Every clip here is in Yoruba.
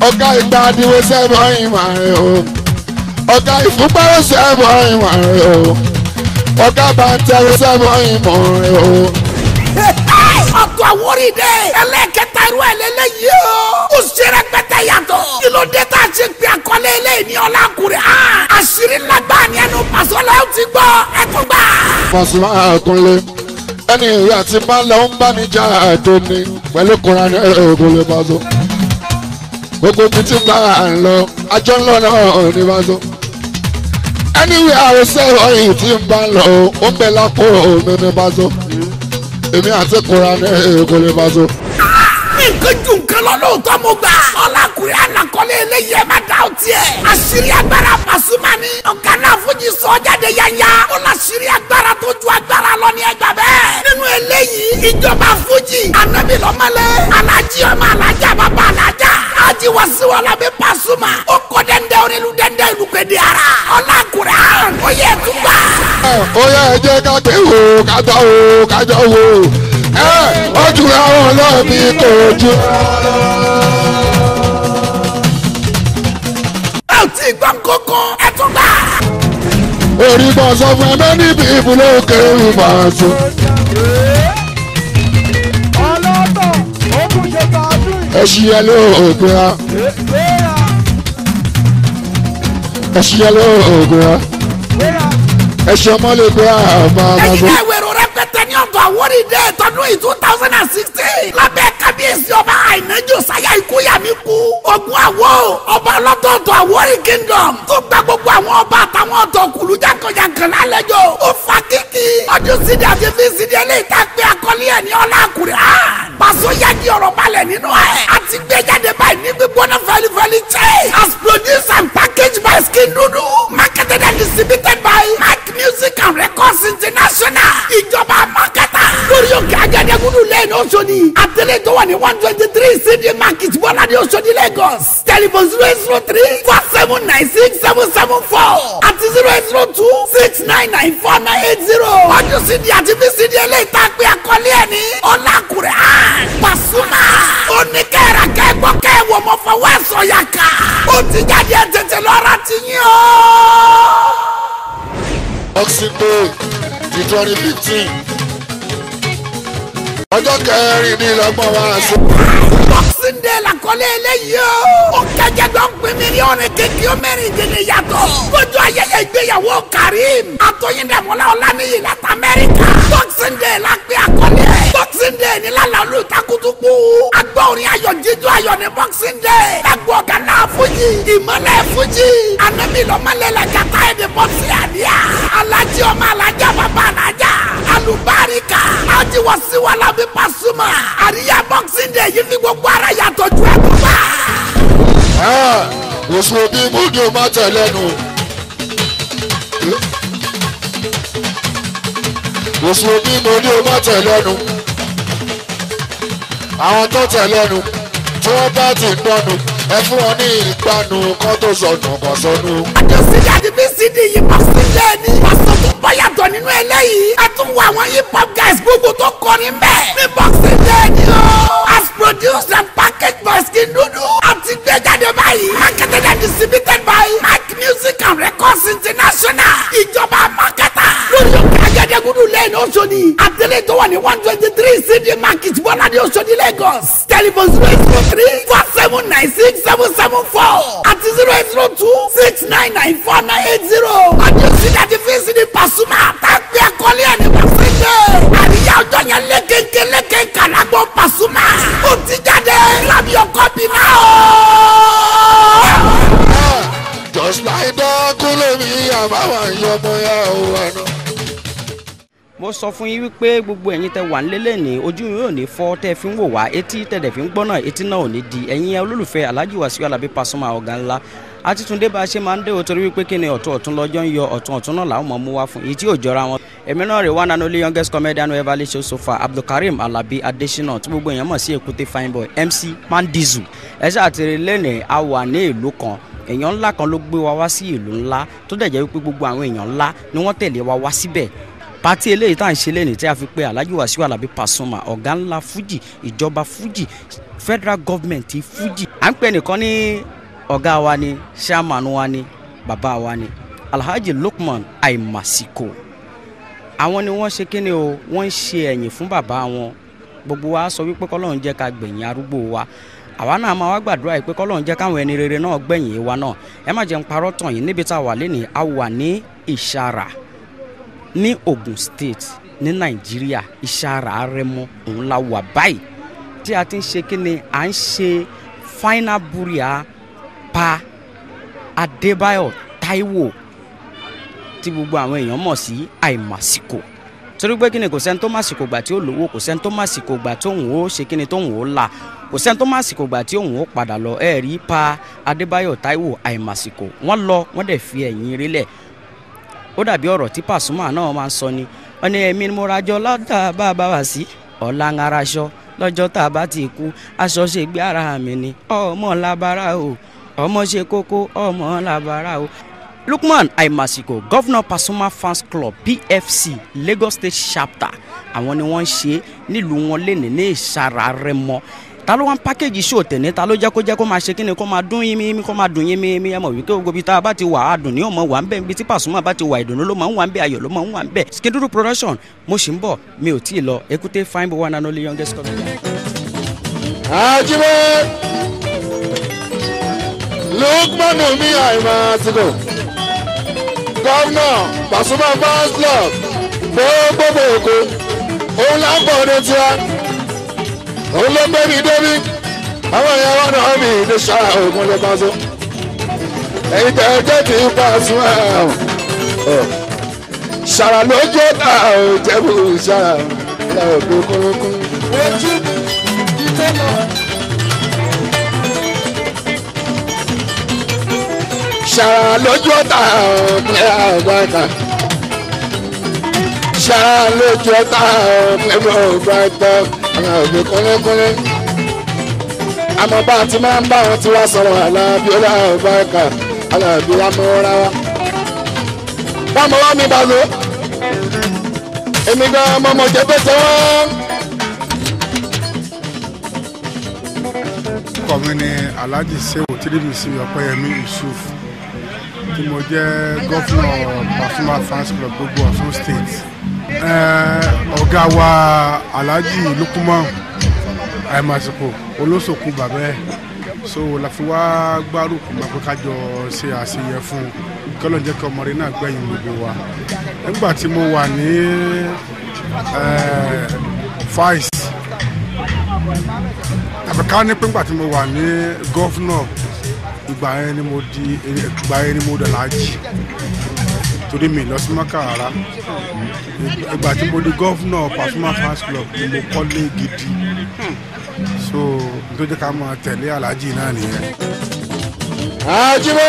ọ̀gá ìgbàdìwé sẹ́bọ̀ ìmọ̀ rẹ̀ o ọ̀gá ìfúnpẹ́rẹ́ sẹ́bọ̀ ìmọ̀ rẹ̀ o ọ̀gá bàtẹ́rẹ́ sẹ́bọ̀ ìmọ̀ rẹ̀ o. ọ̀tọ̀ àwòrán ìdẹ ẹlẹ́kẹta irú ẹ̀ lélẹ́yìí o. ó ṣeré pẹ́tẹ́ yàtọ̀. kí ló dé tá a ṣe pé àkọlé eléyìí ní Ọlákùrẹ́. àṣírí ńlágbá ni ẹnu Pasuma ó ti gbọ́ ẹ tó gbà. Pasuma Akunle ẹni ìwé àti bálẹ̀ ń bá níjà tó ní pẹ̀lú kura ní ògùnlé Paso. gbogbo ibi tí bá a ń lọ ajọ́ ńlọ náà ní Paso. ẹni ìwé àròsọ ìyìn tí ń bá ń lọ ó ń bẹ lápò mi ní Paso. èmi àti kura ní ògùnlé Paso. nǹkan ju nǹkan lọ lóòótọ́ mo gbà. Ọlákùrẹ́ àlàkọ́lé eléyìí ẹ má dá o tiẹ̀. àṣírí agbára Pasuma ni. ọ̀gá náà fújì sọ jáde yanya. ó láṣírí agbára tó ju agbára lọ ní ẹgbà bẹ́ẹ̀. nínú eléyìí ìjọba fújì ànábì lọ́mọlẹ́. alájí ọmọ alájà bàbá alájà. ájí wá sí wọn lábẹ́ Pasuma. ó kọ́ dẹ́ndẹ́ onílù dẹ́ndẹ́ ìlú gbèdé ara. Ọlákùrẹ́ ó yẹ túbà. ó yẹ ẹ jẹ́ ká tẹ̀ wò kájọ wò kájọ wò ó jù àwọn ọlọ́ọ̀bí kò jù. ẹ ò tí ì gbọ́ kókó ẹ tún gbà. orí bọ́ sọ fún ẹ bẹ́ẹ̀ níbi ìbúlẹ̀ òkè Paso. ẹ ṣí ẹ lóògùn ya ẹ ṣí ẹ lóògùn ya ẹ ṣe ọmọ lè gbé àmọ́ ẹ̀yin náà wẹ̀rọ rẹpẹtẹ ní ọ̀dọ̀ àwọ̀rì dé tọdún yìí 2016 lábẹ́ kábíyèsí ọba àìnájò sáyà ìkóyàmí kú ogun àwọ̀ ọba ọlọ́tọ̀ọ̀tọ̀ àwọ̀rì kingdom tó gba gbogbo àwọn ọba àtàwọn ọ̀tọ̀ kùlú jankan lálejò ó fa kíkì ọdún sídìí àti fi sídìí eléyìí tá a pé akọ́lé ẹ̀ ní Ọlákùrẹ́ Paso yájí ọ̀rọ̀ balẹ̀ nínú ẹ̀ àti gbé jáde báyìí ní gbígbóná fẹ́lifẹ́li chẹ́ as produced and packaged by Skin Dudu marketed and distributed by Mike Music and Records International ìjọba marketa lórí òkè Agẹdẹgúdú lẹ́yìn Òṣòdì àtẹlẹ tó wà ní 123 CD market Bọ́ládé Òṣòdì Lagos telephone 08037796774 àti 08026994980 ọdún CD àti VCD eléyìí tá a gbé akọ́lé ẹ̀ ní Ọlákùrẹ́ Pasuma oníkẹ́rẹ́kẹ́ gbọ́kẹ́ wọ̀ mọ́ fọwọ́ ẹ̀sọ́ yà ká ó ti jáde ẹ̀ tètè lọ́ra ti yín o. Boxing Day ti 2015 ọjọ́ kẹrìndínlọ́gbọ̀n wa sí. Boxing Day la kọ́lé eléyìí o. ó kẹjẹ gbọ́n pé mílíọ̀nù kékeré ó mẹ́rin ìdílé yàtọ̀. lójú ayẹyẹ ìgbéyàwó Karim Atoyindamola Ọláníyì láti Amẹ́ríkà. Boxing Day la pé àkọlé. Boxing Day ní lálẹ́ olùtakùtùkù. agbọ́ orin ayọ̀ jíjó ayọ̀ ní Boxing Day. lágbó ọ̀gá náà fújì ìmọ̀lẹ̀ fújì. anami lọ́mọlẹ̀ lẹ́gàtà ẹ̀dẹ̀ bọ́sì àdíyà. alájí ọmọ alájà bàbá alájà. alùbáríkà ajiwọ́síwọ́lá bí Pasuma. àríyá Boxing Day yìí fi gbogbo ara yàtọ̀ ju ẹ̀ tó bá. oṣù bí múdi o máa tẹ̀lé nu. oṣù bí múdi o máa tẹ̀lé nu. àwọn tó tẹ̀lé nu tí wọ́n bá ti ń dọ́nu ẹ fún wọn ní ìgbanu kan tó sọnù kan sọnù. àjọṣe àti VCD yìí Boxing Day ni. Paso tó bá yàtọ̀ nínú eléyìí. ẹ tún wọ àwọn hip hop guys gbogbo tó kọrin bẹ́ẹ̀. ní Boxing Day ni o. as produced and packaged by Skin Dudu. àti gbé jáde báyìí. marketed and distributed by Mike Music and Records International. ìjọba marketa. lórí òkè Agẹdẹgúdú lẹ́yìn Òṣòdì. àtẹlẹ tó wà ní 123 CD market Bọ́ládé Òṣòdì Lagos. telephone 08037796774 àti 08026994980. ọdún sídìí àti VCD Pasuma àtàgbé akọ́lé ẹ̀ ní Boxing Day. àríyá ọjọ́ yẹn lékeke kàlágbó Pasuma. ó ti jáde grab your copy now. just like that kúlẹ̀ mi àbáwá ìyọmọ ya òun àná. mo sọ fún yín wípé gbogbo ẹ̀yin tẹ wà nílé ní ojú yóò ní fọ́ tẹ́ fi ń wò wá etí tẹ̀dẹ̀ fi ń gbọ́ náà etí náà ò ní di ẹ̀yin olólùfẹ́ Alhaji Wasiu Alabi Pasuma ọ̀gá ńlá àtitúndé bá a ṣe máa ń dé o torí wípé kí ni ọ̀tún lọ́jọ́ ń yọ ọ̀tún náà làwọn mọ̀ mú wá fún èyí tí ò jọra wọn. èmi náà rè one and only youngest comedian who ever show so far Abdulkarim Alabi Adesina tí gbogbo èèyàn mọ̀ sí Èkúté fine boy MC Mandizu ẹ ṣáà ti rí lẹ́nìí a wà ní ìlú kan èèyàn ńlá kan ló gbé wa wá sí ìlú ńlá tó dẹ̀ jẹ́ wípé gbogbo àwọn èèyàn ńlá ni wọ́n tẹ̀lé wa wá síbẹ̀ pati eléyìí tá à ń ṣe lẹ́nìí tí a fi pé Alhaji Wasiu Alabi Pasuma ọ̀gá ńlá Fuji ìjọba Fuji federal government Fuji à ń pè nìkan ní ọ̀gá wa ni chairman wa ni bàbá wa ni Alhaji Lukman Aimasiko àwọn ni wọ́n ṣe kíni o wọ́n ń ṣe ẹ̀yìn fún bàbá wọn gbogbo wa sọ wípé kọ́lọ́run jẹ́ ká gbẹ̀yìn arúgbó wa àwa náà máa wá gbàdúrà pé kọ́lọ́run jẹ́ káwọn ẹni rere náà gbẹ̀yìn wa náà ẹ má jẹ́ ń parọ́ tàn yín níbi tá a wà lẹ́nìí a wà ní Ìṣàrà ní Ogun State ní Nàìjíríà Ìṣàrà Rẹ́mọ òun la wà báyìí tí a ti ń ṣe kíni à ń ṣe final burial pa Adébáyọ̀ Táíwò tí gbogbo àwọn èèyàn mọ̀ sí Àìmásìkò torí pé kíni kò sẹ́ni tó másìkò gbà tí ó lówó kò sẹ́ni tó másìkò gbà tí òun ó ṣe kíni tó òun ó là kò sẹ́ni tó másìkò gbà tí òun ó padà lọ ẹ̀ rí pa Adébáyọ̀ Táíwò Àìmásìkò wọ́n lọ wọ́n dẹ̀ fi ẹ̀yìn rílẹ̀ ó dàbí ọ̀rọ̀ tí Pasuma náà máa ń sọ ni wọ́n ní èmi ni mo rajọ lọ́dà bá a bá wá sí ọ̀la ń araṣọ lọ́jọ́ tá a bá ti kú aṣọ ṣe gbé ara mi ni ọmọ labara o ọmọ ṣe kókó ọmọ labara o. Lukman Aimasiko Governor Pasuma Fans Club PFC Lagos State Chapter àwọn ni wọ́n ń ṣe nílùú wọn lẹ́nìí ní Ìṣàrà Rẹ́mọ ta ló wá ń pákéjì show tẹ̀lé ta ló jẹ́ kó máa ṣe kíni kó máa dún yín kó máa dùn yín ẹ mọ̀ wípé gbogbo ibi tá a bá ti wà á dùn ní ọmọ wà ń bẹ̀ ibi tí Pasuma bá ti wà ìdùnnú ló máa ń wà ń bẹ̀ ayọ̀ ló máa ń wà ń bẹ̀ Skiduru Production mo sì ń bọ̀ mi ò tí ì lọ écoutez fine boy one and only youngest comedian. Ajibe Lukman Aimasiko Governor Pasuma Fans Club gbogbo Èkó òun là ń bọ̀ ní tiwa òun ló gbé mi débi àwọn èèyàn wọn náà mi ní Ṣàrà Ògùn lè Paso èyí tẹ̀ ẹ́ jẹ́ kí n Pasuma Ṣàrà lójú ọ̀tá ò jẹ́bù Ṣàrà ẹ̀ ògbó kúrúkúrú. ojú ìtẹ́ náà. Ṣàrà lójú ọ̀tá ọ̀pẹ́ àgbàkà Ṣàrà lójú ọ̀tá ọ̀pẹ́ àgbàkà àwọn òbí kúnlẹ́kúnlẹ́ àmọ́ bá ti máa ń bá wọn tí wá sọ̀rọ̀ Alábí ọlá àgbàkà Alábí wa mọ́ ra wa báwo wá mi bá lò èmi gan ọmọ ọmọ jẹ́ pẹ́sẹ́ wọ́n. orúkọ mi ni Alhaji Sehu Tirimisi Ọpẹ́yẹmí Yusuf tí mo jẹ́ gọ́fúnà Pasuma Fans Club gbogbo Ọ̀ṣun State. Ọ̀gá wa Alhaji Lukman Aimasiko olóṣòkú bàbá ẹ̀ so la fi wá gbárùkù máa pé kájọ ṣe àṣeyẹ fún kọ́lọ̀ jẹ́ kí ọmọdé náà gbẹ̀yìn gbogbo wa. Nígbà tí mo wà ní vice àbíká ní pé nígbà tí mo wà ní gọ́fúnà ìgbà yẹn ni mo dẹ̀ láàjì torí mi lọ sí Mọ́kà rárá. Ìgbà tí mo di gọ́fúnà Pasuma Fans Club ni mo kọ́lé gidi so tó jẹ́ ká máa tẹ̀lé aláàjì náà nìyẹn. Ajibe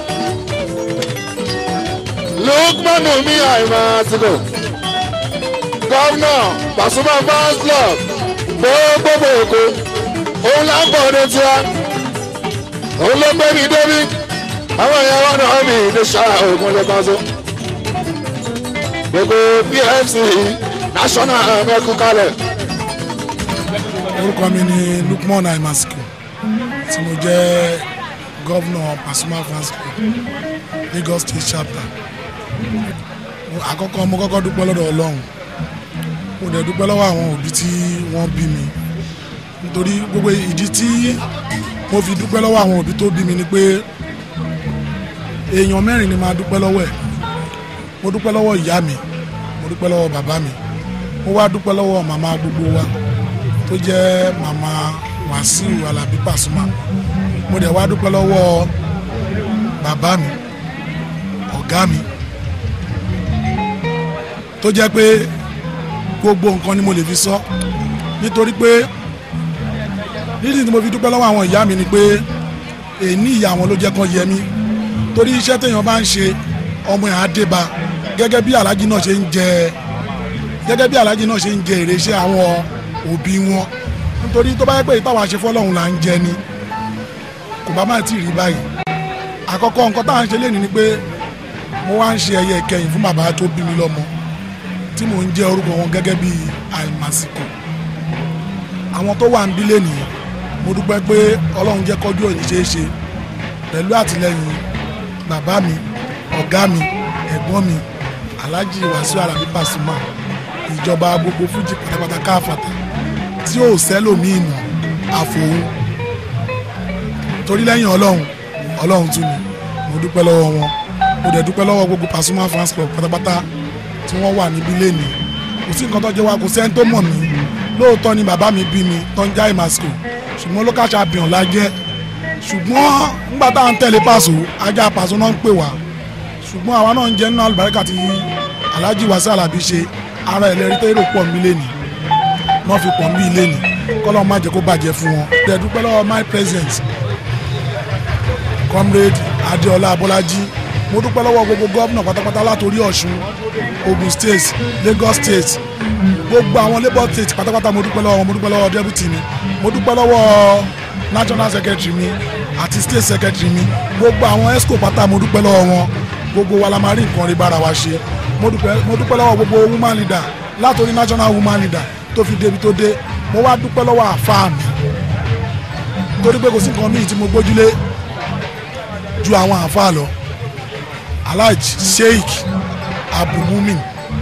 Lukman Aimasiko Governor Pasuma Fans Club gbogbo Èkó òun là ń bọ̀ ní tiwa òun ló gbé mi débi àwọn èèyàn wọn náà mi ní Ṣàrà Ògùn lè Paso gbogbo PFC national mẹ́kú kalẹ̀. orúkọ mi ni Lukman Aimasiko tí mo jẹ́ gọ́vnọ̀ Pasuma Fans Club Lagos State Chapter. Àkọ́kọ́ mo kọ́kọ́ dúpẹ́ lọ́dọ̀ Ọlọ́run mo dẹ̀ dúpẹ́ lọ́wọ́ àwọn òbí tí wọ́n bí mi nítorí gbogbo ìdí tí mo fi dúpẹ́ lọ́wọ́ àwọn òbí tó bí mi ni pé èèyàn mẹ́rin ni máa dúpẹ́ lọ́wọ́ ẹ̀. Mo dúpẹ́ lọ́wọ́ ìyá mi, mo dúpẹ́ lọ́wọ́ bàbá mi, mo wá dúpẹ́ lọ́wọ́ màmá gbogbo wa tó jẹ́ màmá Wasiu Alabi Pasuma. Mo dẹ̀ wá dúpẹ́ lọ́wọ́ bàbá mi, ọ̀gá mi tó jẹ́ pé gbogbo nǹkan ni mo lè fi sọ nítorí pé nídìí tí mo fi dúpẹ́ lọ́wọ́ àwọn ìyá mi ni pé èní ìyá wọn ló jẹ́ kán yẹ mí torí iṣẹ́ téèyàn bá ń ṣe ọmọ ẹ̀ á dé bá gẹ́gẹ́ bí Alhaji náà ṣe ń jẹ èrè iṣẹ́ àwọn òbí wọn nítorí tó bá yẹ pé ìtawà ṣe fọ́lọ́hun là ń jẹ ni kò bá má ti rí báyìí. Àkọ́kọ́ nǹkan tá à ń ṣe lénìí ni pé mo wá ń ṣe ẹyẹ ìkẹyìn fún bàbá tó bí mi lọ́mọ tí mò ń jẹ́ orúkọ wọn gẹ́gẹ́ bí àìmàsìkò àwọn tó wà ń bílẹ̀ nìyẹn mo dúpẹ́ pé ọlọ́run jẹ́ kọjú òní ṣeé ṣe pẹ̀lú àtìlẹ́yìn bàbá mi ọ̀gá mi ẹ̀gbọ́n mi Alhaji Wasiu Alabi Pasuma ìjọba gbogbo fújì pátápátá káfàtà tí ò sẹ́lòmíì mọ̀ àfòun torí lẹ́yìn ọlọ́run tún ni mo dúpẹ́ lọ́wọ́ wọn mo dẹ̀ dúpẹ́ lọ́wọ́ gbogbo Pasuma fans club pátápátá tí wọ́n wà níbí lẹ́nu kò sí nǹkan tó jẹ́ wa kò sẹ́ni tó mọ̀ mí lóòótọ́ ni bàbá mi bí mi tó ń já ìmàsíkò ṣùgbọ́n local champion la jẹ́ ṣùgbọ́n nígbà tá à ń tẹ̀lé Paso ajá Paso náà ń pè wá ṣùgbọ́n àwa náà ń jẹ́ nínú àlùbáríkà tí Alhaji Wasiu Alabi ṣe ara ẹlẹ́rìí tó èrò pọ̀ mí lẹ́nu náà fi pọ̀ mí lẹ́nu kọ́lọ́ má jẹ́ kó bàjẹ́ fún wọn dẹ̀ dúpẹ́ lọ́wọ́ my present comrade Adéọlá Abọ́lájí mo dúpẹ́ lọ́wọ́ gbogbo gómìnà pátápátá látòrí Ọ̀ṣun Ogun State Lagos State gbogbo àwọn Labour State pátápátá mo dúpẹ́ lọ́wọ́ wọn mo dúpẹ́ lọ́wọ́ deputy mi mo dúpẹ́ lọ́wọ́ national secretary mi àti state secretary mi gbogbo àwọn esco pátá mo dúpẹ́ lọ́wọ́ wọn gbogbo wa la máa rí nǹkan rí bára wa ṣe mo dúpẹ́ lọ́wọ́ gbogbo woman leader látòrí national woman leader tó fi débi tó dé mo wá dúpẹ́ lọ́wọ́ àfáà mi torí pé kò sí nǹkan míì tí mo gbójúlé ju àwọn àfáà lọ Alhaji Sheikh Abdulmumin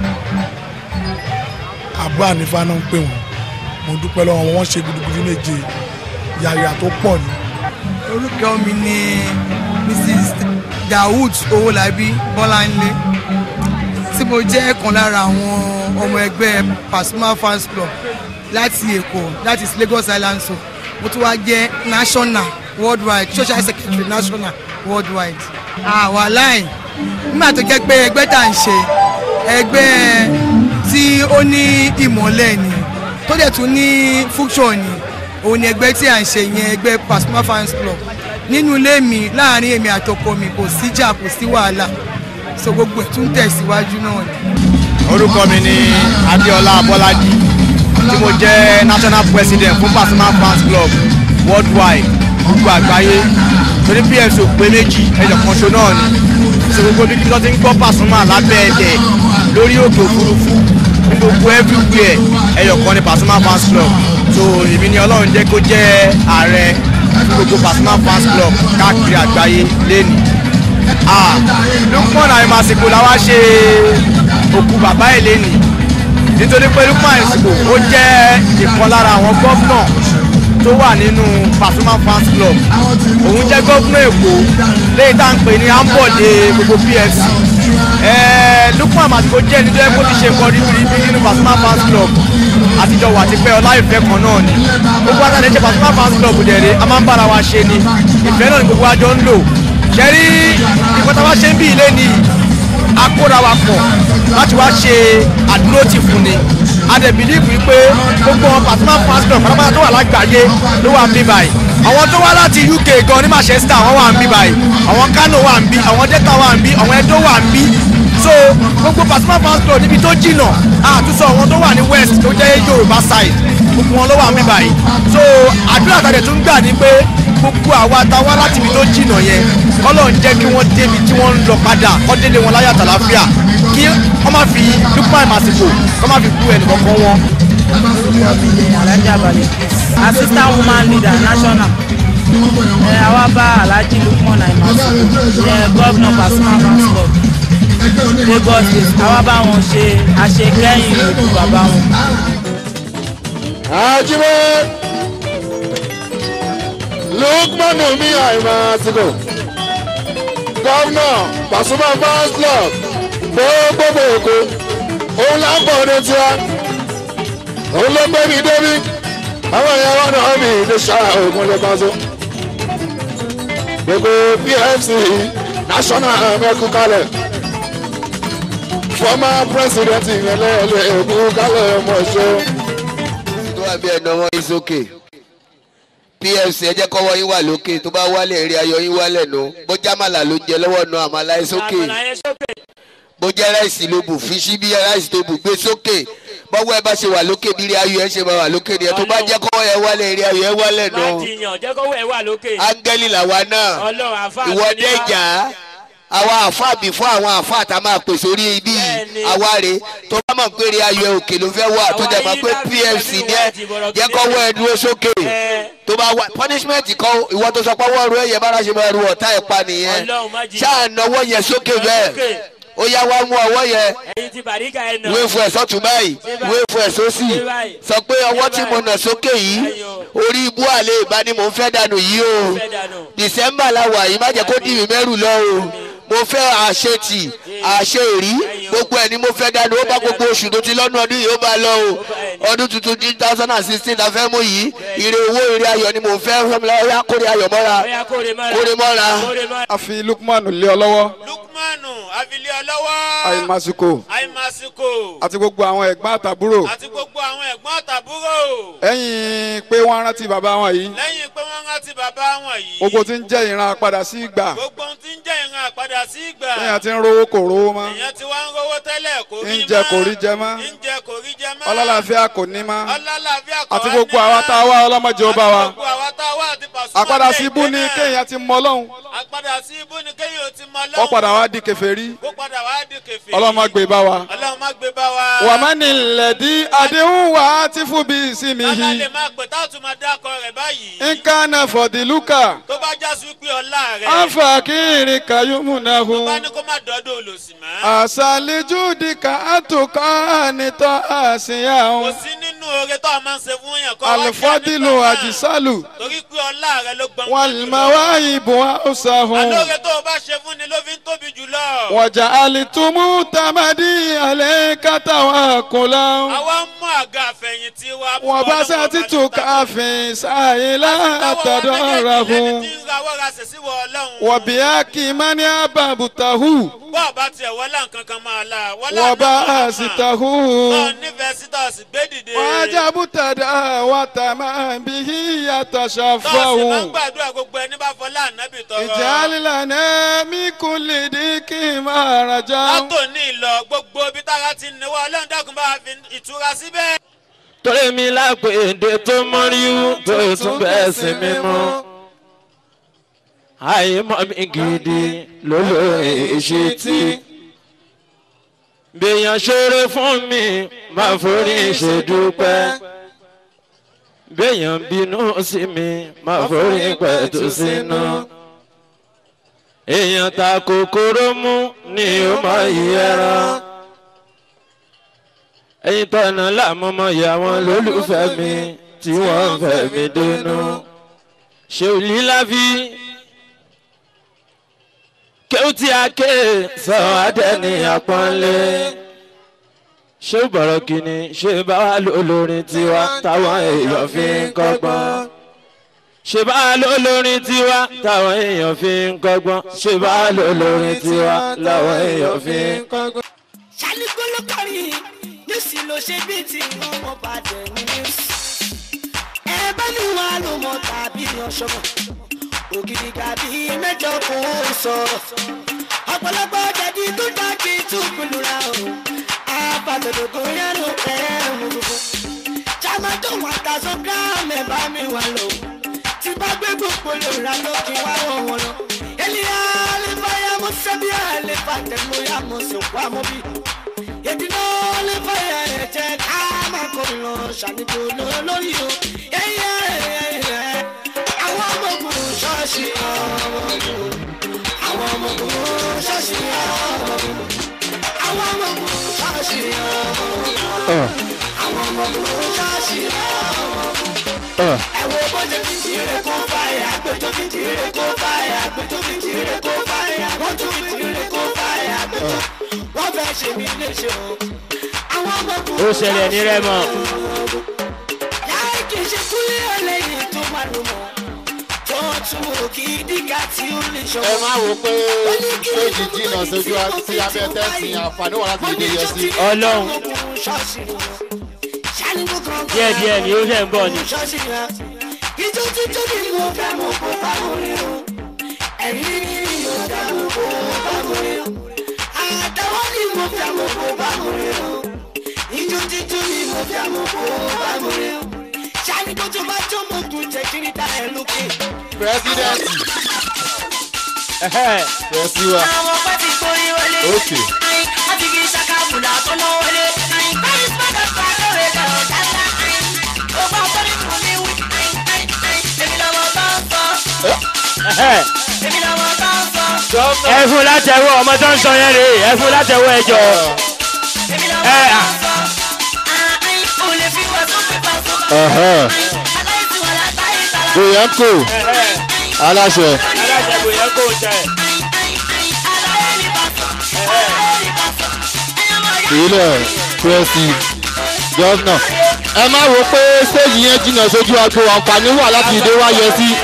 Abu Hanifa náà ń pè wọ́n mo dúpẹ́ lọ́wọ́ wọn ṣe gudugudu méje yàyà tó pọ̀ ni. orúkọ mi ni Mrs. Daoud Owolabi Bọ́láńlé tí mo jẹ́ kan lára àwọn ọmọ ẹgbẹ́ Pasuma fans club láti Èkó láti Lagos Island so mo tún wá jẹ́ national worldwide social secretary national worldwide. wàláì nígbà tó jẹ́ pé ẹgbẹ́ tá à ń ṣe ẹgbẹ́ tí ó ní ìmọ̀lẹ̀ ni tó dẹ̀ tún ní function ni òun ni ẹgbẹ́ tí à ń ṣe yẹn ẹgbẹ́ Pasuma fans club nínú ilé mi láàrin èmi àtọkọ mi kò síjà kò sí wàhálà so gbogbo ẹ̀ tún tẹ̀síwájú náà ni. orúkọ mi ni Adéọlá Abọ́lájí tí mo jẹ́ national president fún Pasuma fans club worldwide gbogbo àgbáyé torí PFC ò pé méjì ẹ̀jọ̀ kan ṣo náà ni so gbogbo bí kíkọ́ ti ń gbọ́ Pasuma lábẹ́ ẹ̀dẹ̀ lórí òkè òfurufú ní gbogbo everywhere ẹ̀yọ̀ kan ní Pasuma fans club so èmi ni Ọlọ́run jẹ́ kó jẹ́ ààrẹ fún gbogbo Pasuma fans club káàkiri àgbáyé lẹ́nu. Lukman Àìmàsìkò làwa ṣe òkú bàbá ẹ̀ lẹ́nu nítorí pé Lukman Àìmàsìkò ó jẹ́ ìkan lára àwọn gómìnà tó wà nínú Pasuma fans club òun jẹ́ gómìnà Èkó lẹ́yìn tá à ń pè ní ambode gbogbo PFC Lukman Àìmàsìkò jẹ́ nítorí pé ó ti ṣe nǹkan ríbiríbi nínú Pasuma fans club àtijọ́ wà ti pẹ́ ọlá ìfẹ́ kan náà ni gbogbo àtàlẹ́ ṣe Pasuma fans club dẹ̀rẹ́ a máa ń bára wa ṣe ni ìfẹ́ náà ni gbogbo àjọ ń lò ṣẹ́rí ìpọ́tà wá ṣe ń bí ilé ni a kóra wa pọ̀ láti wá ṣe àdúrótì fún ni a dẹ̀ bìlíìfù wípé gbogbo Pasuma fans club pátápátá tó wà lágbàáyé ló wà ń bí báyìí àwọn tó wá láti UK gan ní Manchester wọ́n wà ń bí báyìí àwọn Kano wà ń bí àwọn Delta wà ń bí àwọn Edo wà ń bí so gbogbo Pasuma fans club níbi tó jìnnà àtúnṣe àwọn tó wà ní West tó jẹ́ Yorùbá side gbogbo wọn ló wà ń bí báyìí so àdúrà tàdé tún gbà ní pé gbogbo àwa táwa láti ibi tó jìnnà yẹn Ọlọ́run jẹ́ kí wọ́n débi tí wọ́n ń lọ padà kọ́ délé wọn láyà tàlàáfíà kí wọ́n má fi Lukman Àìmàsìkò kọ́ má fi kú ẹnì kankan wọn. Alhaji Abale assistant woman leader national àwa bá Alhaji Lukman Àìmàsìkò gómìnà Pasuma fans club Lagos State àwa bá wọn ṣe àṣekẹ́yìn òkú bàbá wọn. Ajibe Lukman Àìmàsìkò gómìnà Pasuma fans club gbogbo Èkó òun là ń bọ̀ ní tiwa òun ló gbé mi débi àwọn èèyàn wọn náà mi ní ṣáà ògùn lè Paso gbogbo PFC national mẹ́kú kalẹ̀ former president ìrẹ̀lẹ̀ èkó kalẹ̀ mọ̀ṣọ́. tó wà bí ẹnu ọmọ yín sókè PFC ẹ jẹ́ kọ́wọ́ yín wà lókè tó bá wálẹ̀ eré ayọ̀ yín wálẹ̀ nù bó jámàlà ló jẹ lọ́wọ́ nù àmàlà ẹ sókè bó jẹ́ ráìsì ló bù fi sí bí ráìsì tó bù gbé sókè bọ́wọ́ ẹ bá ṣe wà lókè bí eré ayọ̀ ẹ ṣe máa wà lókè ni ẹ tó bá jẹ́ kọ́wọ́ ẹ wálẹ̀ eré ayọ̀ ẹ wálẹ̀ nù. áńgẹ́lì làwa náà ìwọ dẹ́jà àwa àfa bìfọ́ àwọn àfa tá a máa pèsè orí ibi yìí àwáre tó bá mọ̀ pé rí ayọ̀ òkè ló fẹ́ wà tó dẹ̀ mọ̀ pé PFC ní ẹ jẹ́ kọ́ wọ́ ẹ dúró sókè tó bá wà punishment kọ́ ìwọ tó sọ pé wọ́n ru ẹ̀yẹ bára ṣe máa ru ọ̀tá ẹ̀ pa nìyẹn ṣáà náwó yẹn sókè bẹ́ẹ̀ ó yá wá mú ọwọ́ yẹn wéèfù ẹ̀ sọ́tún báyìí wéèfù ẹ̀ sósì sọ pé ọwọ́ tí mo nà sókè yìí orí ibú àlè ìbáni mò ń fẹ́ dànù yìí o December la wà yìí má jẹ́ kó dì mí mẹ́rù lọ o mo fẹ́ àṣetì àṣeèrí gbogbo ẹ̀ ni mo fẹ́ dànù ó bá gbogbo oṣù tó ti lọ́nu ọdún yìí ó bá lọ o ọdún tuntun 2016 la fẹ́ mú yìí ire owó ire ayọ̀ ni mo fẹ́ fẹ́mìlá kórè ayọ̀ mọ́ra kórè mọ́ra. a fi Lukmanu lé ọ lọ́wọ́. Lukmanu a fi lé ọ lọ́wọ́. àìmásíkò. àìmásíkò. àti gbogbo àwọn ẹ̀gbọ́n àtàbúrò. àti gbogbo àwọn ẹ̀gbọ́n àtàbúrò. ẹ̀yìn pé wọ́n rántí bàbá wọn yìí. lẹ́yìn pé wọ́n rántí bàbá wọn yìí. gbogbo tí ń jẹ́ ìran àpadà sí ìgbà. gbogbo tí ń jẹ́ ìran àpadà sí ìgbà. èèyàn ti ń rówó kò rówó mọ́. èèyàn ti wá ń rówó tẹ́lẹ̀ kò rí mọ́. ń jẹ kò rí jẹ mọ́. ń jẹ kò rí jẹ mọ́. ọlọ́láfíà kò ní mọ́. ọlọ́láfíà kò ní mọ́. àti gbogbo àwa tá a wá ọlọ́mọdé ó bá wa. gbogbo àwa tá a wá àti Pasuma. àpadà sí ibú ni kéèyàn ti mọ Ọlọ́run. àpadà sí ibú ni kéèyàn ti mọ Ọlọ́run. ó padà wá di kèfèrí. ó padà wá di kèfèrí. Ọlọ́run gbé bá wa. Ọlọ́run gbé bá wa. wà má ní lẹ̀dí àdéhùn wà á ti fún bí ìsinmi yìí. ọlá lè máa pè táàtù máa dákọ rẹ̀ báyìí. nǹkan náà fọ̀dìlúkà. tó bá já sí pé ọlá rẹ̀. àǹfà kiri kàyọ́mù náà hù. tó bá ní kó má dọ́dọ̀ olòṣì mọ́. àṣàlẹ́jù di ká àtòkọ́ nítọ́ àṣìyà òun. kò sí nínú oore tó a máa ń ṣe fún yẹn kọ́ alifadilu àjísàlù. torí pé ọlá rẹ̀ ló gbọ́n. wàlùmọ̀wá ìbò àwùsà hùn. àlóore tó o bá ṣe fún ni ló fi ń tóbi jùlọ. wọ̀jà àlìtúmú tamadi alẹ́ kátàwá kùlá. àwa ń mú àga àfẹ̀yìntì wa. wọ́n bá sá títù káfíń sáyé látọ̀dọ̀ ra hùn. wọ́n bí a kì í má ní àbàbùtàhù. bọ́ọ̀ bá tiẹ̀ wọ́lá nǹkan kan máa la. wọ́n bá a sì tàhù. bọ́ọ̀ nífẹ̀ẹ́ sí tọ́sí gbé dìde. wọ́n á jábùtàdà wà tàmá bí yíyàtọ̀ ṣàfọ̀ tọ́sí máa ń hùn. gbàdúrà gbogbo ẹni bá fọlá ànábì tọrọ. ìjà lílà náà mi kò lè dín kí n máa rajà. látòní ìlọ gbogbo ibi tára ti níwọ ọlọ́run dákun bá fi ìtura síbẹ̀. torí mi lápè èdè tó mọ́ríwú tó tún bẹ́ẹ̀ sí mi mú. àyè mọ́ mi gidi lólórí ìṣètì. bèèyàn ṣeré fún mi máa forí ṣèdúpẹ́. bèèyàn bínú sí mi máa forí pẹ̀tù sínú. èèyàn ta kòkòrò mú ni ó máa yí ẹran. ẹ̀yin tọ̀nà làmọ́mọ́ ìyá wọn lólùfẹ́ mi tí wọ́n ń fẹ́ mi dénú. ṣé ò lílá fi kéwùtì àké sọ adẹ́ni àpọ́nlé. ṣé ò bọ̀rọ̀ kìíní ṣé bá wà lólórin tiwa táwọn èèyàn fi ń kọ́gbọ́n. ṣé bá wà lólórin tiwa táwọn èèyàn fi ń kọ́gbọ́n. ṣé bá wà lólórin tiwa láwọn èèyàn fi ń kọ́gbọ́n. ṣálíkó ló kọrin níṣì ló ṣe bí tí wọ́n bá dẹ̀ ní níṣì. ẹ bá ní wàá ló mọ tàbí ọ̀ṣọ́mọ ògidì gàbí mẹ́jọ kò sọ̀rọ̀ ọ̀pọ̀lọpọ̀ jẹ̀dí tó dájú tó gbólóra o àbàtòdògò yẹn ló tẹ̀ ẹ́ mú gbogbo. jàmátò wọn àtàzọ́ gíráàmù ẹ̀ bá mi wà lò tí bá gbé gbogbo lòrà lókè wá wọn lọ. ènìyàn lè fàyà mọ́ sẹ́bí ẹ̀ lè fà tẹ̀mọ́ yà mọ́ sí òkú àmọ́ bí. èdìnnà lè fàyà ẹ̀ jẹ́ ká máa kọ́ mi lọ ṣàníkò lórí o. àwọn ọmọ ogun ṣọ́ọ̀ṣì àwọn ọmọ ogun ṣọ́ọ̀ṣì àwọn ọmọ ogun ṣọ́ọ̀ṣì àwọn ọmọ ogun ṣọ́ọ̀ṣì ẹ wo bọ́jẹ̀ fìdíire kó fàyà àgbẹ̀jọ́ fìdíire kó fàyà àgbẹ̀jọ́ fìdíire kó fàyà wọ́n tún fìdíire kó fàyà àgbẹ̀jọ́ wọ́n fẹ́ ṣe mí léṣe o àwọn ọmọ ogun ó ṣẹlẹ̀ ní Rẹ́mọ. láì kì í ṣe kúlé ọlẹ́yìn tó máa lò mọ́. ẹ máa wò pé stéèjì jìnnà sójú sí abẹ́ tẹ́sí àǹfààní wà láti lè yẹ sí. Ọlọ́run díẹ̀díẹ̀ ni ó ṣe ń bọ̀ ni. ìjọ títọ́ ni mo fẹ́ mo kó bá mo rí o ẹ̀yìn ni mo fẹ́ mo kó bá mo rí o àtàwọn ni mo fẹ́ mo kó bá mo rí o ìjọ títọ́ ni mo fẹ́ mo kó bá mo rí o ṣáàní tó tó bá tó mo dùn jẹ́ kí ní ta ẹ̀ lókè. President. Pẹ́ẹ́sì wa. àwọn ọpẹ́ ti gbórí wọlé. Ok. wọ́n ti fi ṣàkàbùlà tó ná wọlé. báyìí sọ́dọ̀ fà lóore kan dáná. gbogbo àtọ́rí fún mi wí. èmi lọ́wọ́ bá ń sọ. èmi lọ́wọ́ bá ń sọ. ẹ fún látẹ̀wọ́ ọmọ tó ń sọ yẹn rèé ẹ fún látẹ̀wọ́ ẹjọ́. èmi lọ́wọ́ bá ń sọ. ò lè fi wọ́n tó fi bá sọ. Boyanko aláṣẹ. aláṣẹ Boyanko tẹ. ìpínlẹ̀ pẹ́ẹ́sì gọ́vnà. ẹ má wo pé stéèjì yẹn jìnnà sójú agbo àǹfààní wà láti ìdè wá yẹ sí.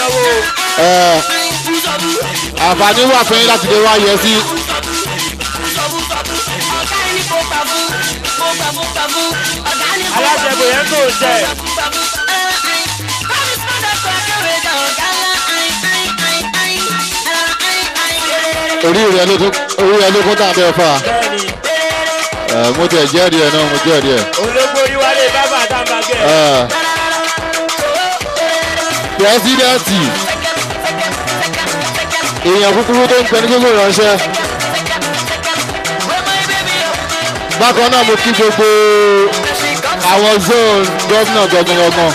àǹfààní wà fún yín láti ìdè wá yẹ sí. aláṣẹ Boyanko tẹ. orí rẹ ló kún tàbí ẹ̀fà. mo tẹ̀ jẹ́rìí ẹ̀ náà mo jẹ́rìí ẹ̀. ológbò oríwálé bàbá àtàǹbàgẹ́. pírẹsidẹ́ǹtì èèyàn kúkúrú tó ń pẹ́ ní gbogbo ìránṣẹ́. bákan náà mo kí gbogbo àwọn zone gómìnà gangan.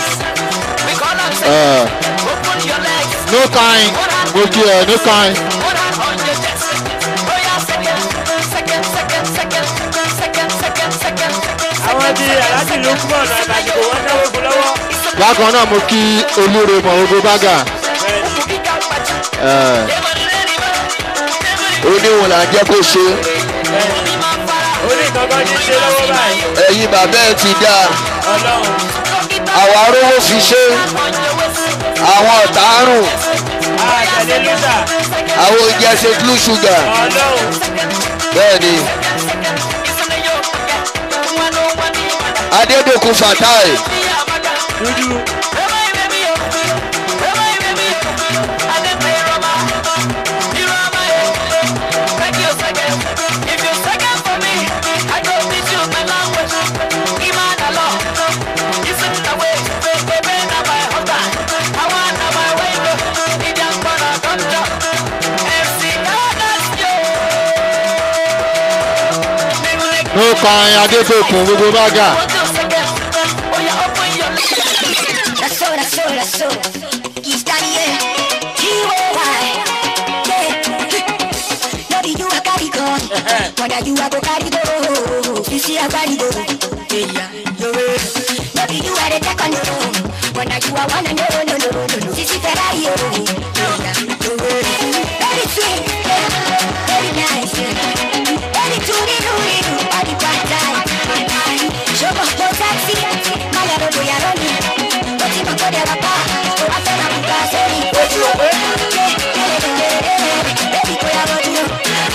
no kind mo kí ẹ no kind. àwọn ti aláàjì Lukman àgbàdìgbò wọn náwó kú lọ́wọ́. bákan náà mo kí olúre mọ̀ ogun bága. ó ní wọn là ń jẹ́ kó ṣe. ó ní kankan ní ṣe lọ́wọ́ báyìí. ẹ̀yin bàbá ẹ̀ ti dá. ọlọ́run. àwọn arówó fi ṣe. àwọn ọ̀tá àrùn. àtẹ̀lé lúdà. àwọn oúnjẹ ṣe blue sugar. ọlọ́run. bẹ́ẹ̀ ni. Adédokun Fatai. dúdú. no kind Adédokun gbogbo bága. Wanda you a go carry go, you see a body go. Yeah, no be you a the take on no. Wanda you a wanna no. Sisi Ferrari oh. Very sweet, very nice. Very tuny, body quite tight. Show up no taxi, my love boy a running. But you go there papa, I feel like I'm passing. What you baby boy I want you.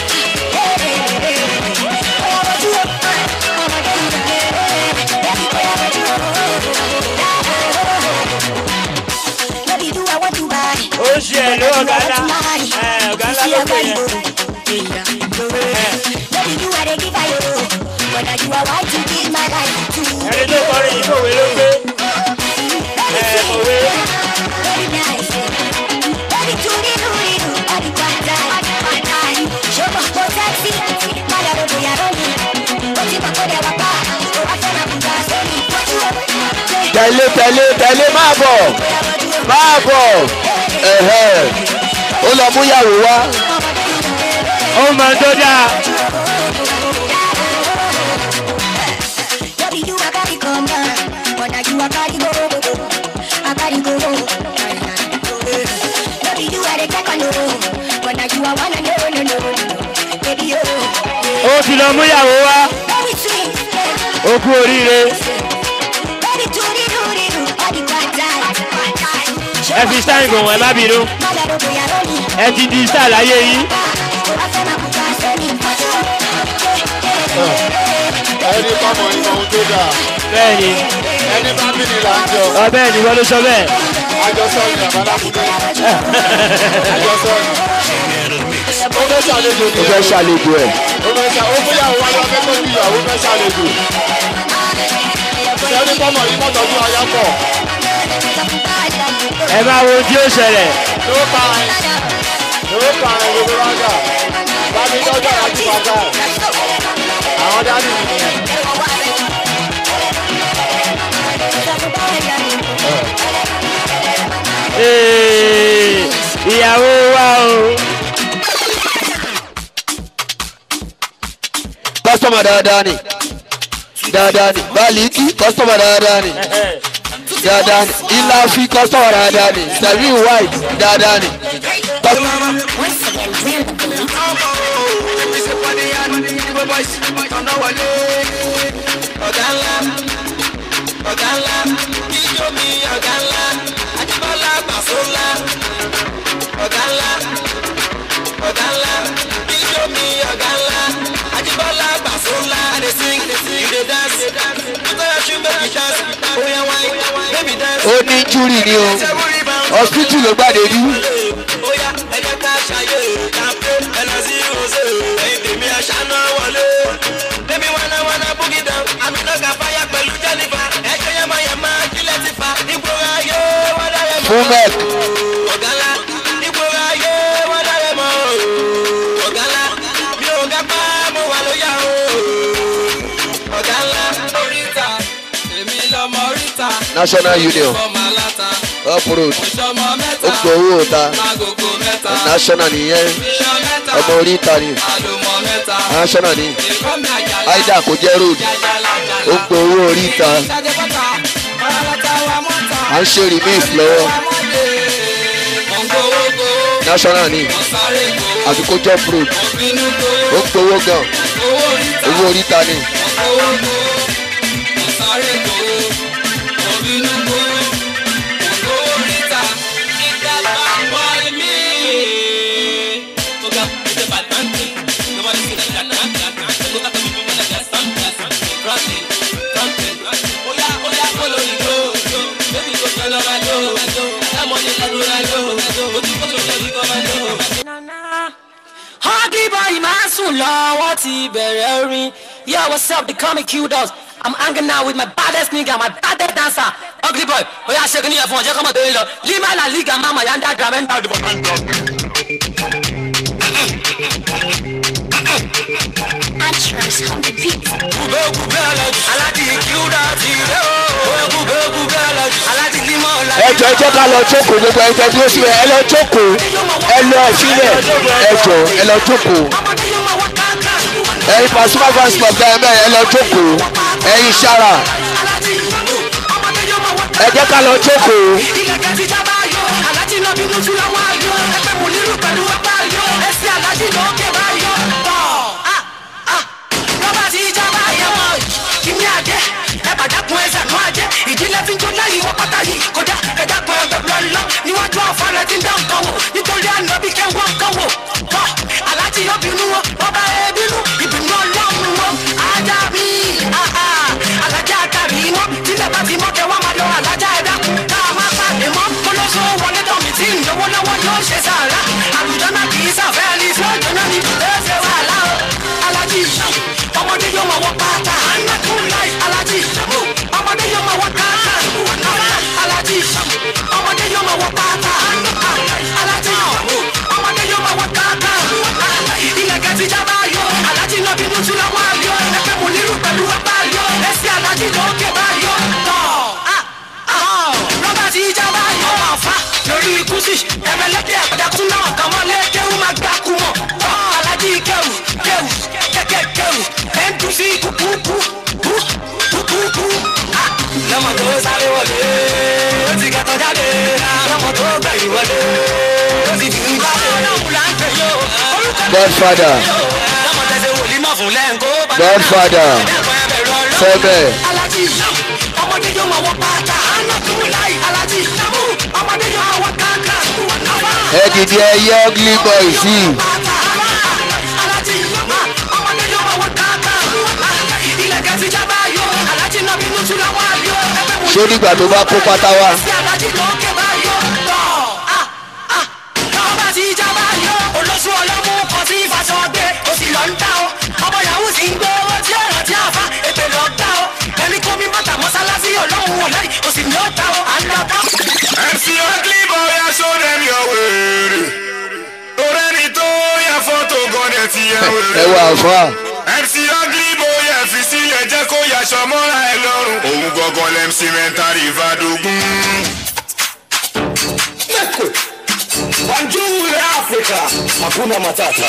ó ṣe ẹ̀ ló ọ̀gá ńlá ọ̀gá ńlá ló pè yẹn. ẹni tó kọrin yìí kòwé ló gbé kòwé. tẹ̀lé máa bọ̀ ó lọ mú yàwó wá. ó máa tó dáa. ó ti lọ mú yàwó wá. ó kú oríire. ẹ fi sáyìn gùn ẹ má bínú ẹ ti di sáà láyé yìí. ẹni kọ́mọ ìmọ̀ ohun tó dáa. bẹ́ẹ̀ni. ẹni bá mí ni là ń jọ. bẹ́ẹ̀ni wọ́n ló sọ bẹ́ẹ̀. àjọsọ ni àbálákúndé. àjọsọ ni. ó fẹ́ ṣàlejò ni. ó fẹ́ ṣàlejò ẹ̀. ó fúyàwó wáyé ọfẹ́ tó bí ìyàwó fẹ́ ṣàlejò. ẹni kọ́mọ yìí mọ́tò fún aya pọ̀. ẹ máa wo tí ó ṣẹlẹ̀. ló kà á gbogbo rájà bábí lọ́jọ́ àti bàtà àwọn dání nìyẹn. ìyàwó wa o. kọ́sọ́mà dáadáa ni báàlìkì kọ́sọ́mà dáadáa ni ìlàfi kọ́sọ́mà dáadáa ni sẹ́rí white dáadáa ni. ọ̀gá ńlá ijó mi ọ̀gá ńlá Ajíbọ́lá Pàṣọlá ọ̀gá ńlá ijó mi ọ̀gá ńlá Ajíbọ́lá Pàṣọlá dey sing you dey dance put on your shoe make you dance oya wine baby dance. ó ní júrì ni o hospital ló gbàdé rí. oya ẹ jẹ́ ká ṣàyè kàmpé ẹ lọ sí rose ẹ̀yìn tèmi àṣà náà wọlé baby wanna boogie down àmì náà kà fáyà pẹ̀lú Jennifer. Fumek. Ọ̀gálá nígboro ayé wọ́n dáre mọ́ ọ̀gálá mi ò ga pa mo wà lóyà o ọ̀gálá. oríta èmi lọmọ oríta. National Union uproad ó gbọ́ owó ta national nìyẹn ọmọ oríta ni national ni aida kò jẹ́ road ó gbọ́ owó oríta à ń ṣe remix lọ́wọ́ national ni àti kó jẹ́ road ó gbowó gan owó oríta ni. Huggy boy, máa sùn lọ, wọ́n ti bẹ̀rẹ̀ orin. Yo, what's up? They call me Q-Dot. I'm hanging out with my baddest nigga, my baddest dancer. Ugly boy, oya ṣe kí ni ẹ̀fọn ọ̀jẹ̀ kọ́mọ̀ tó ń lọ. Lima la liga mama yanda dramenda. Actress on the beat. ẹjọ ká lọ jókòó gbogbo ẹjọ dúró síbẹ̀ ẹ lọ jókòó ẹ lọ sílẹ̀ ẹjọ ẹ lọ jókòó ẹyin Pasuma fans club bẹ́ẹ̀ bẹ́ẹ̀ ẹ lọ jókòó ẹyin Sara ẹ jẹ́ ká lọ jókòó. ìdílé fi ń jó láyé wọ́n pátá yìí kódà ẹ̀dá kan ẹgbẹ́ lọ́lọ́ níwájú àfọlẹ́ tí ń dá nǹkan wò nítorí ànábì kẹ́wọ́n nǹkan wò tọ́ aláàtì yóò bínú wọn ọba ẹbínú ìbínú ọlọ́run wọn ajá mi alájà kárí mọ́ tílẹ̀ bá ti mọ́ kẹwàá máa lọ alájà ẹ̀dá kù ká má pàdé mọ́ kólóso wọlé tọ́mì tí ń lọ́wọ́lọ́wọ́ yóò ṣe sàrà àlùjọ náà kì í sàfẹ́ ní sọ́jọ́ náà ní ẹsẹ̀ wàhálà alájì ọmọdé yóò máa wọ pátá alájì ọmọdé yóò máa wọ pátá alájì ọmọdé yóò máa wọ pátá alájì ọmọdé yóò máa wọ pátá ilẹ̀kẹ̀ ti já báyọ̀ alájì náà bínú tún lọ́wọ́ ayọ̀ ẹgbẹ́ mo nírú pẹ̀lú ẹgbẹ́ ayọ̀ ẹsẹ̀ alájì lókè báyọ̀ tọ̀ rọ́bà ti já báyọ̀ ọ̀fà lórí ikú sí ẹ̀mẹ́lẹ́dẹ̀ ẹ̀pẹ̀dẹ̀kún náà kọ́mọ́lé kéwù máa gbà kú mọ̀ tọ́ alájì kéwù kéwù ẹ̀ńtúsí kúkúkú lọ́mọ tó sáré wọlé ó ti kẹtọ jáde lọ́mọ tó gbẹ̀yìn wọlé ó ti fi ń jáde lọ́mọ là ń pè yó. Godfather Godfather Fẹ́bẹ̀. ọmọdé yóò máa wọ pátá anákùnláì alájí ọmọdé yóò máa wọ káàkà. ẹ dìde ẹ yẹ ugly boy sí. ṣé nígbà tó bá kó pátá wá. olóṣù ọlọ́mú kan sí ìfàsọ́gbé ó sì lọ ń dá o ọmọ yahoo sì ń gbé owó tí ọ̀rọ̀ tí àfa èpè lọ dá o ẹni kó mi bàtà mọ́sálásí ọlọ́run wò lẹ́yìn ó sì ní ó dá o à ń lọ dá. MC Ugly boy, I show them your way. ẹ wà fà. MC ugly boy ẹ fi sílẹ̀ jẹ́ kó yàṣọ mọ́ra ẹ lọ́rùn. òun gangan lẹ́mc mẹ́ntàrí ìfàdógún. Bonjour Africa, Hakuna Matata.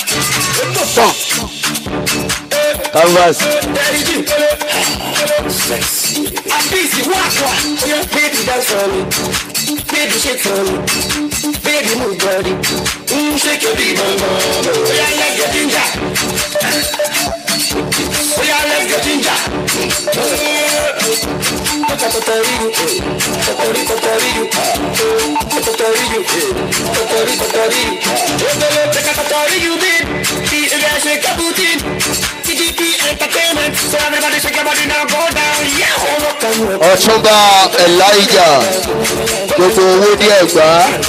Canvas. Sexy. I'm busy, walk. Baby, dance for me. Baby, shake for me. Baby, move body. Shake your big bum bum. Oh yeah, let's get ginger. Oh yeah, let's get ginger. Ọ̀túnba Elijah gbogbo owó ní Ẹ̀gbá.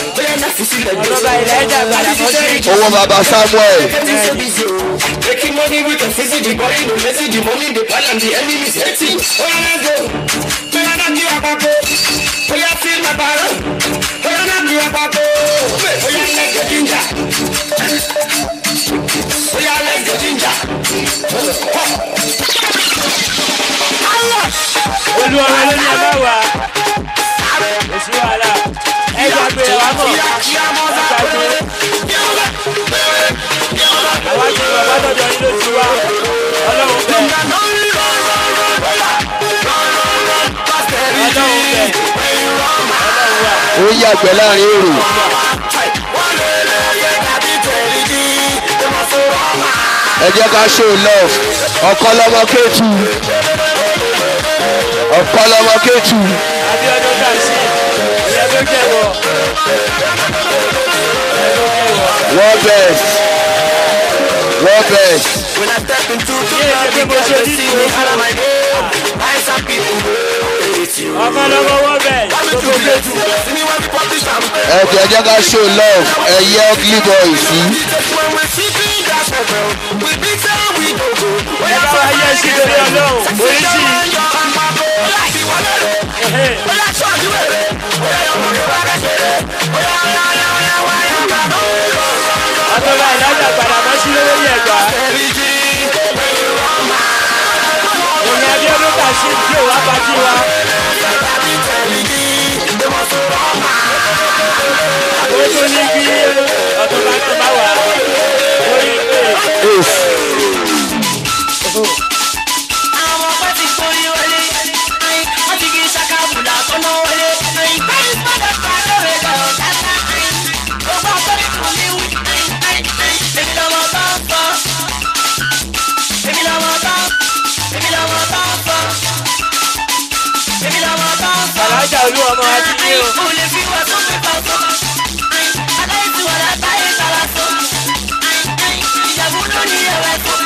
Owó bàbá Samuel. Making money with a fizzy, the body, the messy, the money, the pile, and the enemy is hating. Oh, let's go. When I knock you up, oh, yeah, feel my power. When I knock you up, oh, yeah, let's get ginger. Oh, yeah, let's get ginger. Olúwa ló ní ẹ̀bá wa. Èsì wàhálà. Ẹ gbàgbé wa mọ̀. Àwa ti wà bá tọ̀jọ́ yín ló ti wá. Ọlọ́run bẹ̀. Ọlọ́run bẹ̀. Ó yàgbẹ́ láàrin èrò. Ẹ jẹ́ ká show love. Ọkọ lọmọ Kétu. Ọkọ lọmọ Kétu. Abíọ́dún Kàṣí. Ìyẹn tó kẹwọ́. World best. World best. When I step into the club, people just see me out of my head. I some people hate you. Ọkọ lọmọ wọ́n bẹ̀. Ẹ jẹ́ ká show love. Ẹ yẹ ugly boy sí. Ẹ bá wa yẹ sí lórí Ọlọ́run. Oríṣi. Ọ̀tọ̀ba ìdájà padà bọ́ sí lórí Ẹ̀gbá. Ìyẹn Abíọ́dún Kàṣí tí ò wá pàtí wa. Ó tún ní kí Ọ̀tọ̀ba náà bá wà lórí pé. Àwọn ọmọ ti torí wọlé, wọ́n ti kí ṣàkàbùlà tó náà wọlé. Báyìí padà padà rẹ̀ lọ dáadáa. Gbogbo àkọ́rí kan ní wí. Èmi lọ́mọ bá ń fọ́. Èmi lọ́mọ bá ń fọ́. Èmi lọ́mọ bá ń fọ́. Èmi lọ́mọ bá ń fọ́. Alájà olú ọmọ àti ní o. Mo lè fi wá tó fi pa tó. Aláìsí wà látàrí sára tó. Ìjàmbá ló ní ẹ̀wẹ̀ tó.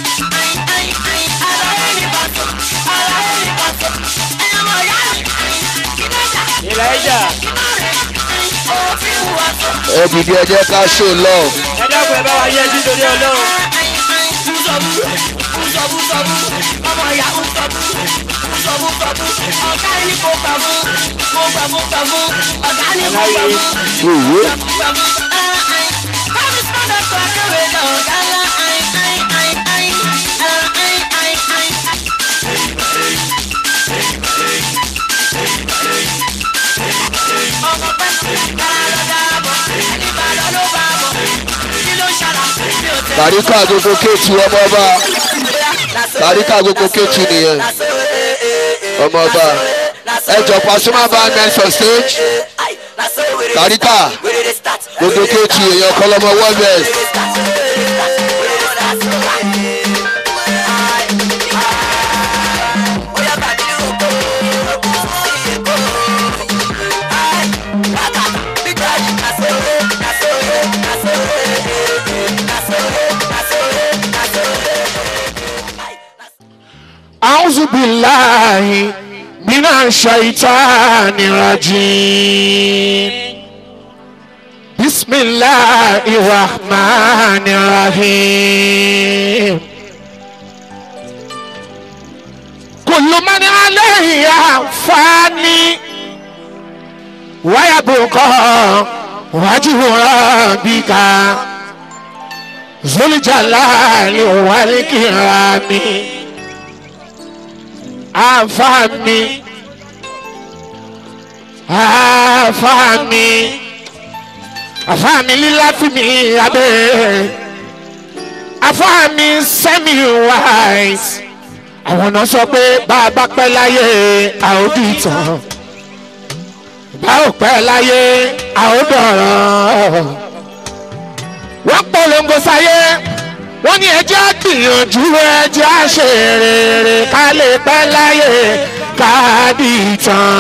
Elijah. Ẹ dìde ẹ jẹ́ ká show love. Ẹ dákun ẹ bá wa yẹ sí torí Ọlọ́run. Ọmọ ìyá ń sọ̀bù, ọ̀gá ní kò gbà fún, ọ̀gá ní kò gbà fún. Báwo sọ́dọ̀ tó akéwé lọ, ọ̀gá ńlá, ọmọ pẹ́ẹ́sì kára lọ́dà bọ̀, ẹni bá lọ ló bá bọ̀, kí ló ṣàlà bí o tẹ̀. Tàríkà gbogbo Kétu ọmọ ọba. Tàríkà gbogbo Kétu nìyẹn. Ọmọ ọba. Ẹ jọ Pasuma band next on stage. Tàríkà gbogbo Kétu èèyàn kọlọmọ world best. أعوذ بالله من الشيطان الرجيم بسم الله الرحمن الرحيم كل من عليها فاني ويبقى وجه ربك Zulijalali walikirami afami líláfími abẹ́ afami semi wise àwọn náà sọ pé bá a bá pẹ́ láyé àódì tán bá ò pẹ́ láyé àódọ̀rọ̀ wọ́n polongo sáyé wọ́n ní ẹjẹ́ àgbìyànjú ẹjẹ́ àṣerere ká lè pẹ́ láyé káàdì tán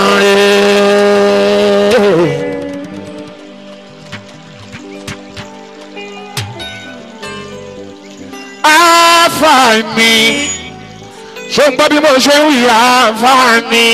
rẹ̀. àfààní ṣé ń gbọ́ bí mo ṣe ń wí àfààní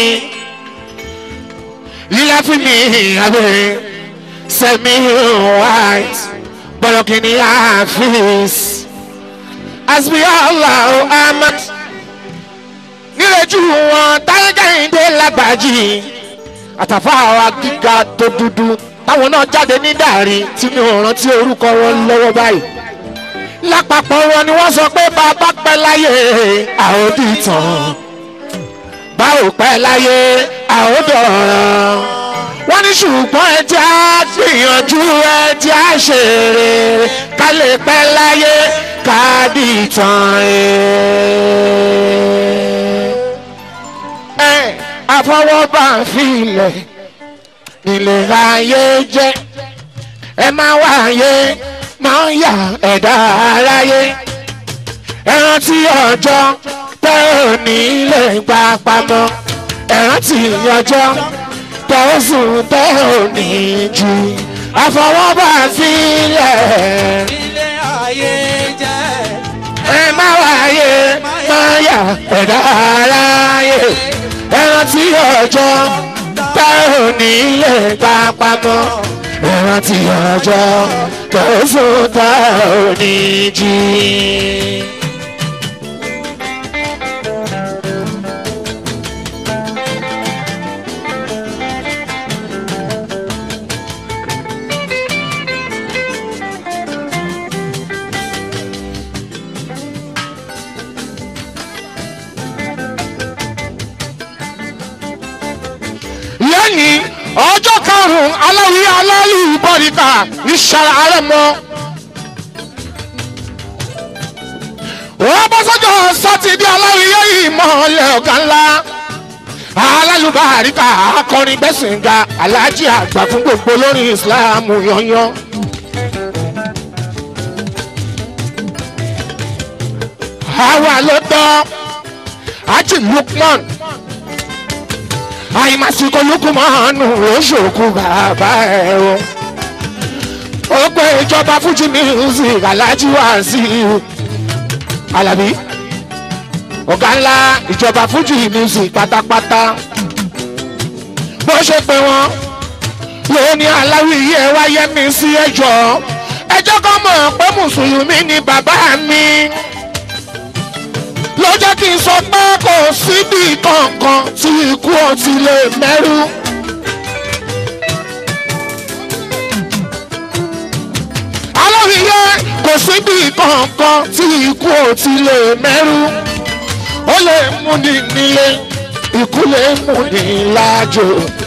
lílá fún mi abẹ́ sẹ́mi white bọ̀lọ̀kìnní àfíìs àsìbí Allahu Ahmad nílẹ̀jú wọn táyégẹ́yìndé lágbàjì àtàfà àwọn gíga tó dúdú táwọn náà jáde ní dàrí tí mi ò rántí orúkọ wọn lọ́wọ́ báyìí lápapọ̀ wọn ni wọ́n sọ pé bàbá pẹ́ láyé àódì tán bá ò pẹ́ láyé àódọ̀rọ̀ wọ́n ní ṣùgbọ́n ẹjẹ́ á gbìyànjú ẹjẹ́ á ṣeré ká lè pẹ́ láyé káàdì tán àfọwọ́bà filẹ̀ nílé ayé jẹ́ ẹ máa wáyé máa ń yà ẹ̀dá aráyé ẹran tí ọjọ́ tẹ́ ò ní lè gbà pamọ́ ẹran tí ọjọ́ tẹ́ ò sùn tẹ́ ò ní jí àfọwọ́bà sílẹ̀ ilé ayé jẹ́ ẹ máa wáyé máa yà ẹ̀dá aráyé ẹran tí ọjọ́ tẹ́ ò ní lè gbà pamọ́ ẹran tí ọjọ́ tẹ́ ò sùn tẹ́ ò ní jí. lẹ́yìn ọjọ́ karùn-ún aláwí aláàlú bọ́díkà ní sara àrẹ̀mọ. wọ́n bọ́ sọ́jọ́ sátidé aláwí yẹ́yìn mọ́lẹ̀ ọ̀gá ńlá alálùbáríkà akọrin gbẹ̀sìnga aláàjì àgbà fún gbogbo lórí ìsìláàmù yanyan. àwa ló tọ́ Haji Lukman àìmásíkò Lukumanu oṣooku bàbá ẹ o ó pé ìjọba Fuji music Alhaji Wasiu Alabi ọ̀gá ńlá ìjọba Fuji music pátápátá bó ṣe pé wọn ló ní aláwí yẹ wáyé mi sí ẹjọ́ kan mọ̀ pé mùsùlùmí ni bàbá mi ló jẹ́ kí n sọ pé kò síbi kankan tí ikú ò ti lè mẹ́rú. alóríyé kò síbi kankan tí ikú ò ti lè mẹ́rú. ó lè mú ni nílé ikú lè mú ni lájò.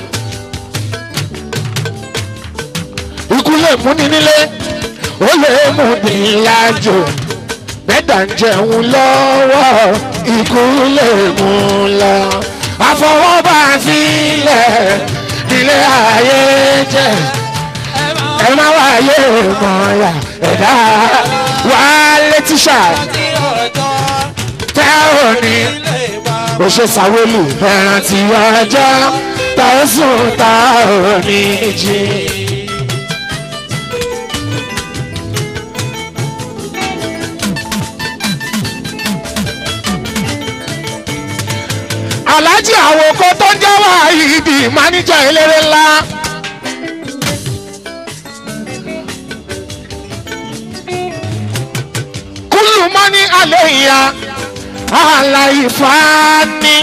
ikú lè mú ni nílé ó lè mú ni lájò. bẹ́ẹ̀dà ń jẹun lọ́wọ́ ikú lè mú lọ. àfọwọ́bà sílẹ̀ ilé ayé jẹ́ ẹ má wáyé mọ́ra ẹ̀dá wà létíṣà tẹ́ ò ní. ó ṣe sàwélù ẹran tí ọjọ́ tá ó sùn tá ò ní jí. Alhaji Àwòkọ́ tó ń jẹ́ Wáídì máníjà eléré ńlá. Kúlù mọ́ ní alẹ́ ìyá aláìfáàní.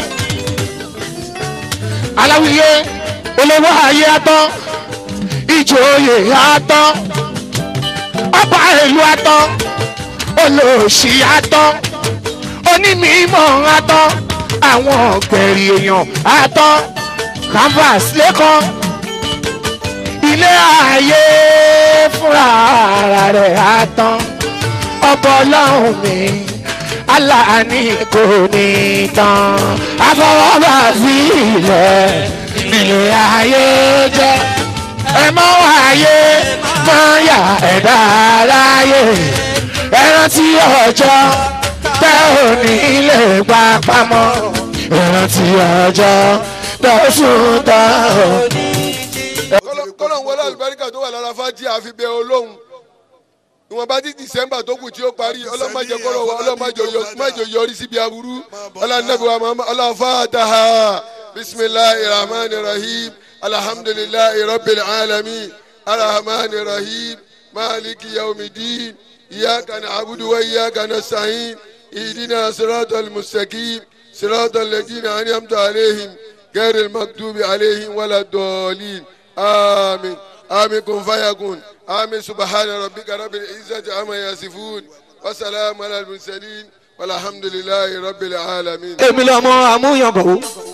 Aláwìyé olówó ayé atán, ìjòyè atán, ọba ìlú atán, olóòṣì atọ́ onímọ̀ atọ́ àwọn ọ̀gbẹ̀rì èèyàn atọ́ canvas lẹ́kọ́ ilé ayé fúnra rẹ̀ atọ́ ọbọ̀ ọlọ́run mi aláàánú kò ní tán afọwọ́bà sí ilẹ̀ ilé ayé jẹ́ ẹ mọ́ wáyé mọ́ yà ẹ̀dá aráyé ẹ rántí ọjọ́ tẹ́ ò ní lè gbà pamọ́ ẹ rántí ọjọ́ tẹ́ ò sùn tán ò ní jí. kọ́lọ̀ ń wọlé àlùbáríkà tó wà lára fájí àfi bẹ olóhùn ìwọ̀nba tí dísẹ́mbà tó kù tí ó parí ọlọ́mọdé kọ́rọ̀ wa ọlọ́mọdé yọrí síbi aburú ọlọ́nàbíwá ọlọ́fàtàhà bisimilahi rahman rahim alhamdulilayi rabbil alamin arahman rahim maliki yaumidin iyaka na'budu wa iyaka nasta'in ihdina siratal mustaqim siratal ladina an'amta alaihim ghayril maghdubi alaihim waladdallin amin amin kun fayakun آمين سبحان ربك رب العزة عما يصفون وسلام على المرسلين والحمد لله رب العالمين. èmi lọmọ àmúyangàn.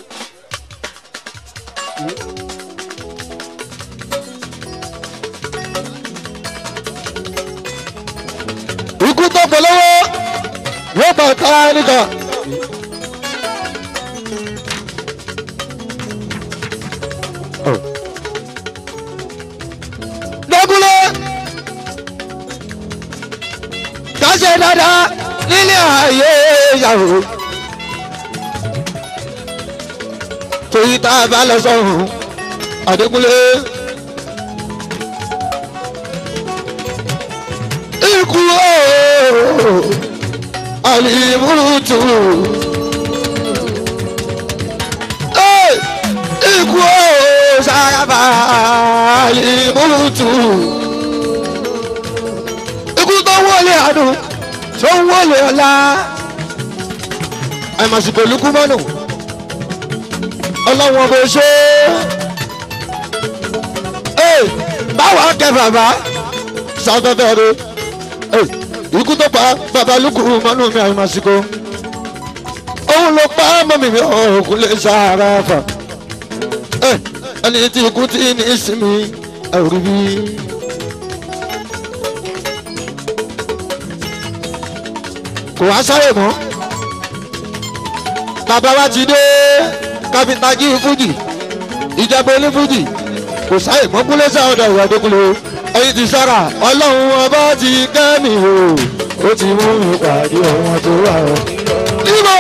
ikú tó polówó yóò bá ká nìkan. dọ́gúnlé káṣe dáadáa nílé ayé ìyàwó torí tá a bá lọ sọ́run àdékúnlé ikú ooo àlìmúrùtù ikú ooo sárábà àlìmúrùtù ikú tó wọlé àdùn tó ń wọlé ọ̀la àìmọ̀sìkò lukú mọ́nù ọlọ́wọ́n bó ṣe báwo kẹ bàbá sàtọ́tọ́ rẹ ikú tó pa bàbá lukú mọ́nù mi àìmọ̀sìkò òun ló pa mọ́mí mi òkun lè sára fà ẹni tí ikú tí ní ìsinmi ẹ̀rí bí. kò wá sáré mọ́ bàbá wa ti dé kápẹ́ntàjì fújì ìjàmbá onífújì kò sáré mọ́ kúlẹ̀ sáà ọ̀dọ̀ ìwà dókòló ẹ̀yìn ti sára ọlọ́run ọba ti kẹ́mi o ó ti mú mi pàdé ọ̀wọ́n tó wà ọ́. níbo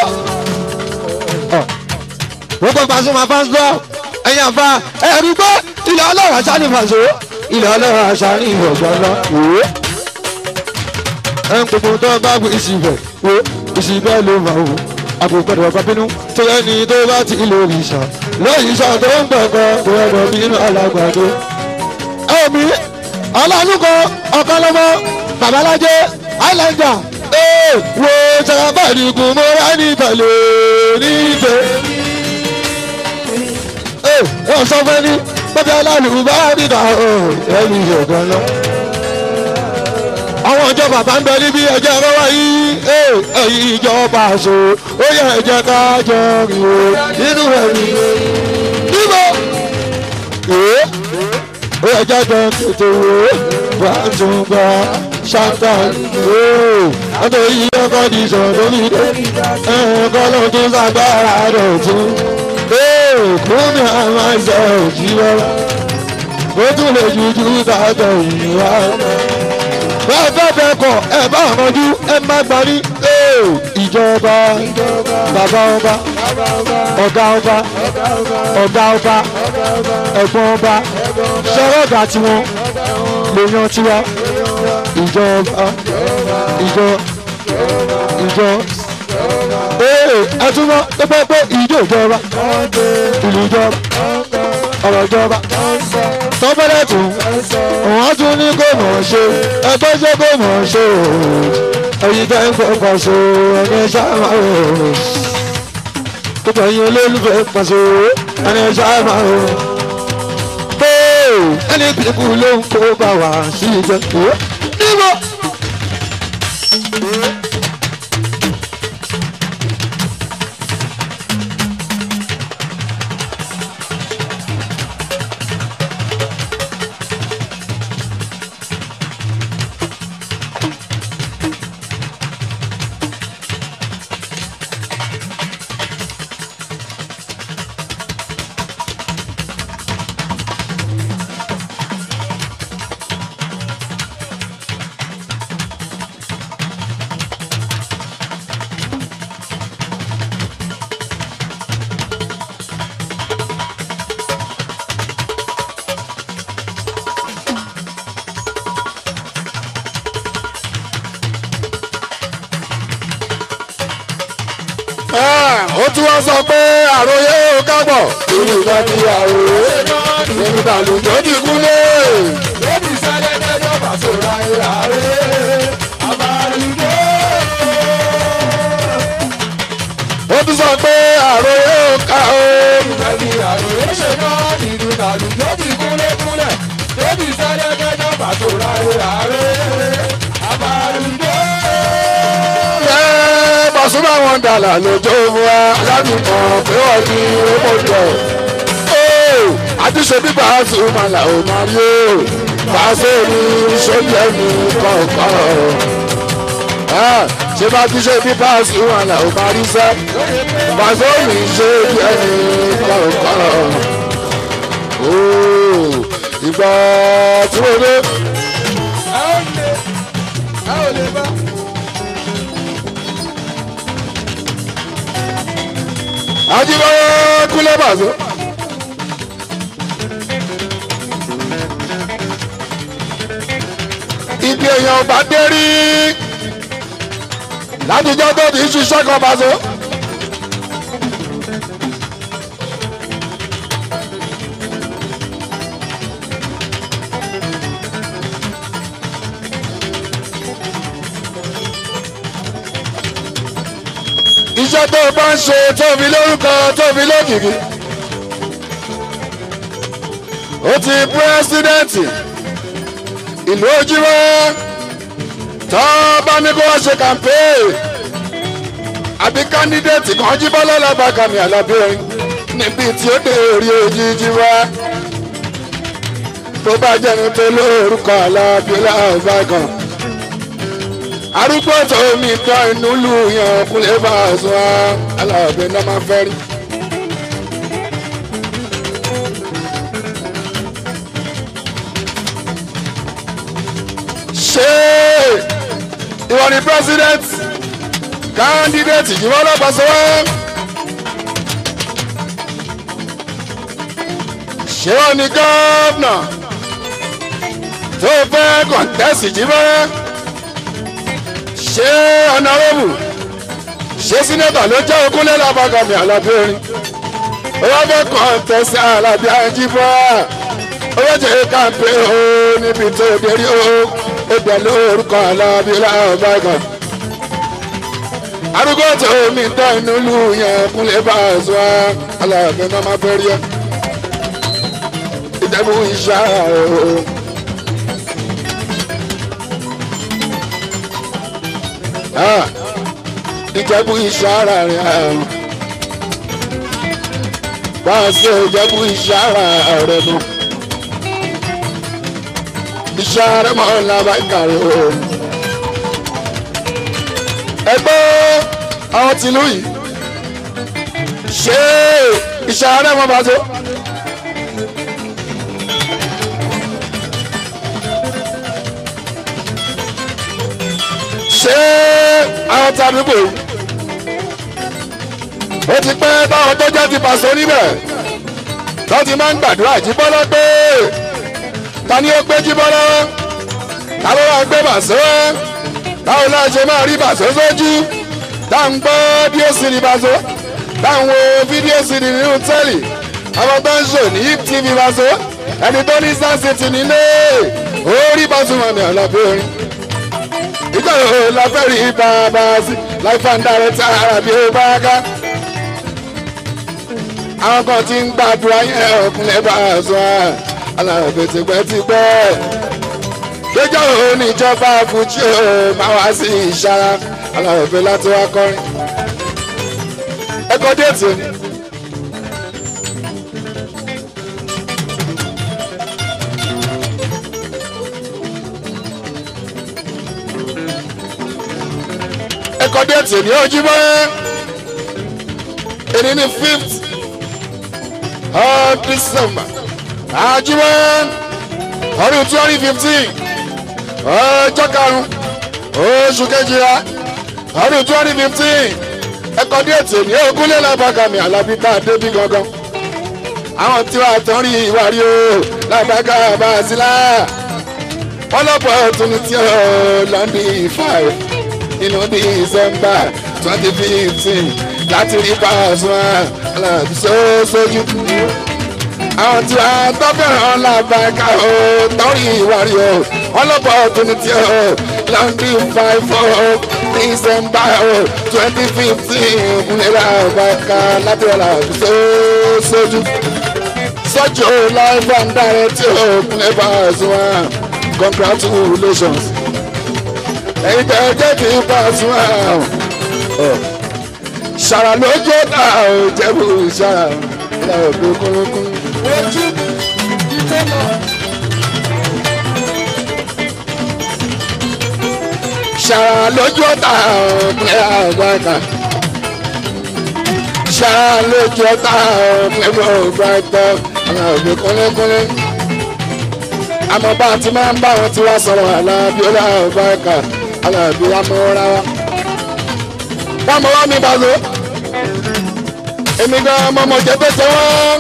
gbogbo Pasuma fans club ẹ̀yin àfa ẹ̀rí gbọ́ ilẹ̀ ọlọ́run àṣà ní fàṣọ ilẹ̀ ọlọ́run àṣà ní ìwọ̀gbọ́n lọ wò ó. ẹ̀ ń gbogbo tó bá gbé ìsìbẹ̀ wo ìsìbẹ̀ ló máa wò àbùgbọ́dọ̀ ọ̀pá bínú tó ẹni tó bá ti lè rí ìṣà lóyún ìṣà tó ń gbọ̀ngàn tó ẹ̀dọ̀ bínú alágbàdo. ẹ̀mí ọlọ́nùkọ ọ̀kọ́lọ́mọ babalájẹ́ islander wo sàbàdì kùn mọ́ra nìtàlẹ́ nífẹ̀ẹ́. wọ́n sọ fẹ́ ní bọ́bí aláàlú bá dìgbà ẹ̀mí ìyọ̀gán lọ. àwọn ìjọba bá ń bẹ níbi ẹ̀jẹ̀ ẹ̀rọ wáyé ẹ̀yìn ìjọba àṣọ ó yẹ ẹ̀jẹ̀ ká jọ rìn o nínú ẹ̀mí. níbo ó yẹ ẹ̀jẹ̀ jọ tètè wò ó wà á tún gba ṣáńtà ó ọ̀dọ̀ yìí ọkọ̀ di sọ̀rọ̀ mi dé ẹ̀kọ́ ló tún ṣàgbára rẹ̀ tún. kúmi àwọn ẹsẹ̀ òjì wọ́rọ́ ó tún lè jujú tààtọ̀ yìí wá. bẹ́ẹ̀ bẹ́ẹ̀ kọ̀ ẹ bá ọmọdú ẹ má gbarí ìjọba bàbá ọba ọ̀gá ọba ọ̀gá ọba ẹ̀gbọ́n ọba ṣọ́rọ́gà tiwọn lèèyàn tiwa ìjọba ìjọ ẹ tún mọ pé ìjọ ìjọba ìlú ìjọba ọ̀rọ̀ ìjọba tọ́pẹ́lẹ́ tún wọ́n tún ní kò mọ̀ ṣe ẹgbẹ́ ṣe kò mọ̀ ṣe o èyí tẹ́ ń fọkàn ṣe ẹni ṣáàmà o gbogbo ẹ̀yin olólùfẹ́ pàṣẹ ẹni ṣáàmà o ẹni pípù ló ń kó bá wà sí ìjọ níbo ó tún wá sọ pé àròyé ó kábọ̀. ìlú ìgbà tí àròyé ìlú ìdàlùjọ ti kúlé. lóbi sáré lẹ́jọ́ bàṣọra ìlà rẹ̀ àbálùjọ. ó tún sọ pé àròyé ó ká o. ìgbà tí àròyé ṣe náà ìlú ìdàlùjọ ti kúlé kúlẹ̀. lóbi sáré lẹ́jọ́ bàṣọra ìlà rẹ̀ àbálùjọ. Pasuma wọn dàlà lójó wa ládùúgbò pé wọ́n ti owó jọ. àtúnṣe bí Pasuma là ó máa rí o. Paso ní sójà ní kọ̀ọ̀kan. ṣé bá tún ṣe bí Pasuma là ó máa rí sẹ́. Paso ní sójà ní kọ̀ọ̀kan. ìgbà tí wọ́n dé. ẹ ò lè bá. Ajíbọ́lá kúlẹ̀ Paso. ibi èèyàn bá dé rí látijọ́ tó ti ṣiṣẹ́ kan Paso. iṣẹ́ tó o bá ń ṣe tóbi lórúkọ tóbi lókìkí. ó ti pírẹ́sídẹ́ǹtì ìlú Ojúmọ́ tó bá ní kó wá ṣe kàmpéè àbí kándídéètì kan Jíbọ́lá Lábàkàmí Àlàbí orin níbi tí ó dé orí òjijì wá. tó bá jẹ́ ní tó lórúkọ Àlàbí Lábàkàn. arúgbó tó mi tán inú lù yàn kúlẹ̀ Paso Àlàbí náà máa fẹ́ rí. ṣé ìwọ ni president candidate Jíbọ́lá Paso wá. ṣé wọ́n ní gómìnà tó fẹ́ kọ̀ǹtẹ́sì Jíbọ́lá. ṣé ọ̀nàrẹ́bù ṣé sínẹ́tà ló jẹ́ Ògúnlé Lábàkàmí Àlàbí orin. owó fẹ́ kọ̀ǹtẹ́sì Àlàbí Jíbọ́lá. owó jẹ́ kàǹpé o níbi tó dérí o. ó bẹ̀ lórúkọ Àlàbí Lábàkàn. arúgbó tó mi tán inú lù yẹn Kúnlé Paso Àlàbí náà máa fẹ́ rí ẹ. ìjẹ́bù ìṣá o. ìjẹ́bù ìṣára rẹ̀ Paso ìjẹ́bù ìṣára rẹ̀ nù. ìṣára mọ́ Lábàkàrẹ̀ o. ẹgbẹ́ àwọn tìlú yìí ṣé ìṣára mọ́ Paso. ṣé àwọn tàbí bò ó ti pẹ́ báwọn tó jẹ́ ti Paso níbẹ̀ tó ti máa ń gbàdúrà Jíbọ́lá pé ta ni ó gbé Jíbọ́lá ta ló wá gbé Paso báwo la ṣe máa rí Paso sójú tá à ń gbọ́ díòsì ní Paso tá à ń wo fídíò sí ní nínú tẹ́lì àwọn tó ń ṣò ní TV Paso ẹni tó ní sáǹsìtì nílé orí Pasuma mi Àlàbí orin. ìjọ yóò la fẹ́ rí bàbá sí láìpẹ́ ń darẹ̀ tí ara bí ó bá ká. àwọn kan ti ń gbàdúrà yẹn Kúnlé Paso Àlàbí tipẹ́tipẹ́. lójó oníjọba fújì ó máa wá sí ìṣara aláwọ̀fẹ́ láti wá kọrin ẹ̀kọ́ déètì òní. ẹ̀kọ́ déètì òní Ojúmọ́ èyí ní 5th of December Ojúmọ́ ọdún 2015 ọjọ́ karùn-ún oṣù kejìlá ọdún 2015 ẹ̀kọ́ déètì ní ogúnlé lábàgàmì Àlàbí tá a débí gangan àwọn tí wàá tán rí ìwà rí o lábàgà bàásílà wọn lọ́pọ̀ ọ̀tún ní tí ó lọ́ndì 5 nínú December 2015 láti rí Pasuma Àlàbí sójú àwọn tí wàá tọ́ fẹ́ràn lábàgà o tán rí ìwà rí o wọn lọ́pọ̀ ọ̀tún ní tí ó lọ́ndì 5 December 2015 nira baka láti ọ̀la sójú sọ́jọ́ live and direct òkúnlẹ̀ Pasuma congratulations ẹ̀yin tẹ̀ jẹ́ kí Pasuma ṣàrà lójú ọ̀tá ò jẹ́bù ṣàrà lọ́wọ́ tó kúnlẹ́kún. ojú ìtọ́nà. ṣàrà lójú ọ̀tá ọ̀pẹ́ àgbàkà ṣàrà lójú ọ̀tá ọ̀pẹ́ àgbàkà Àlàbí kúnlẹ́kúnlẹ́ àmọ́ bá ti máa ń bá wọn tí wá sọ̀rọ̀ Àlàbí àgbàkà Àlàbí amọ̀ra wa báwo wá mi bá lò èmi gan mọ́mọ́ jẹ́ tó ṣe wọ́n.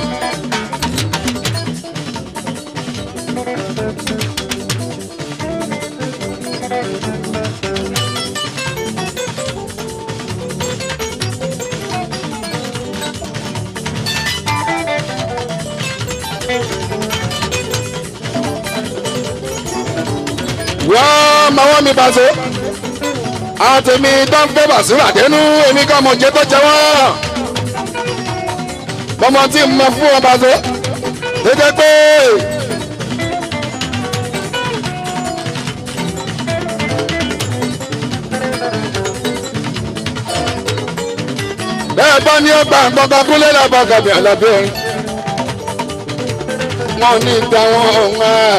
wọ́n máa wọ́n mi bá so àtẹ̀mí tó ń fẹ́ Bàsírà dénú èmi kan mọ̀ jẹ́ tó jẹ wọ́n bọ́mọ tí mo fún wọn bá so dédé pé bẹ́ẹ̀ bá ní ọgbà gbọ́ngàn kúlẹ̀ lábàgàbí Àlàbí orin wọn ò ní ìgbà wọn ọ̀hún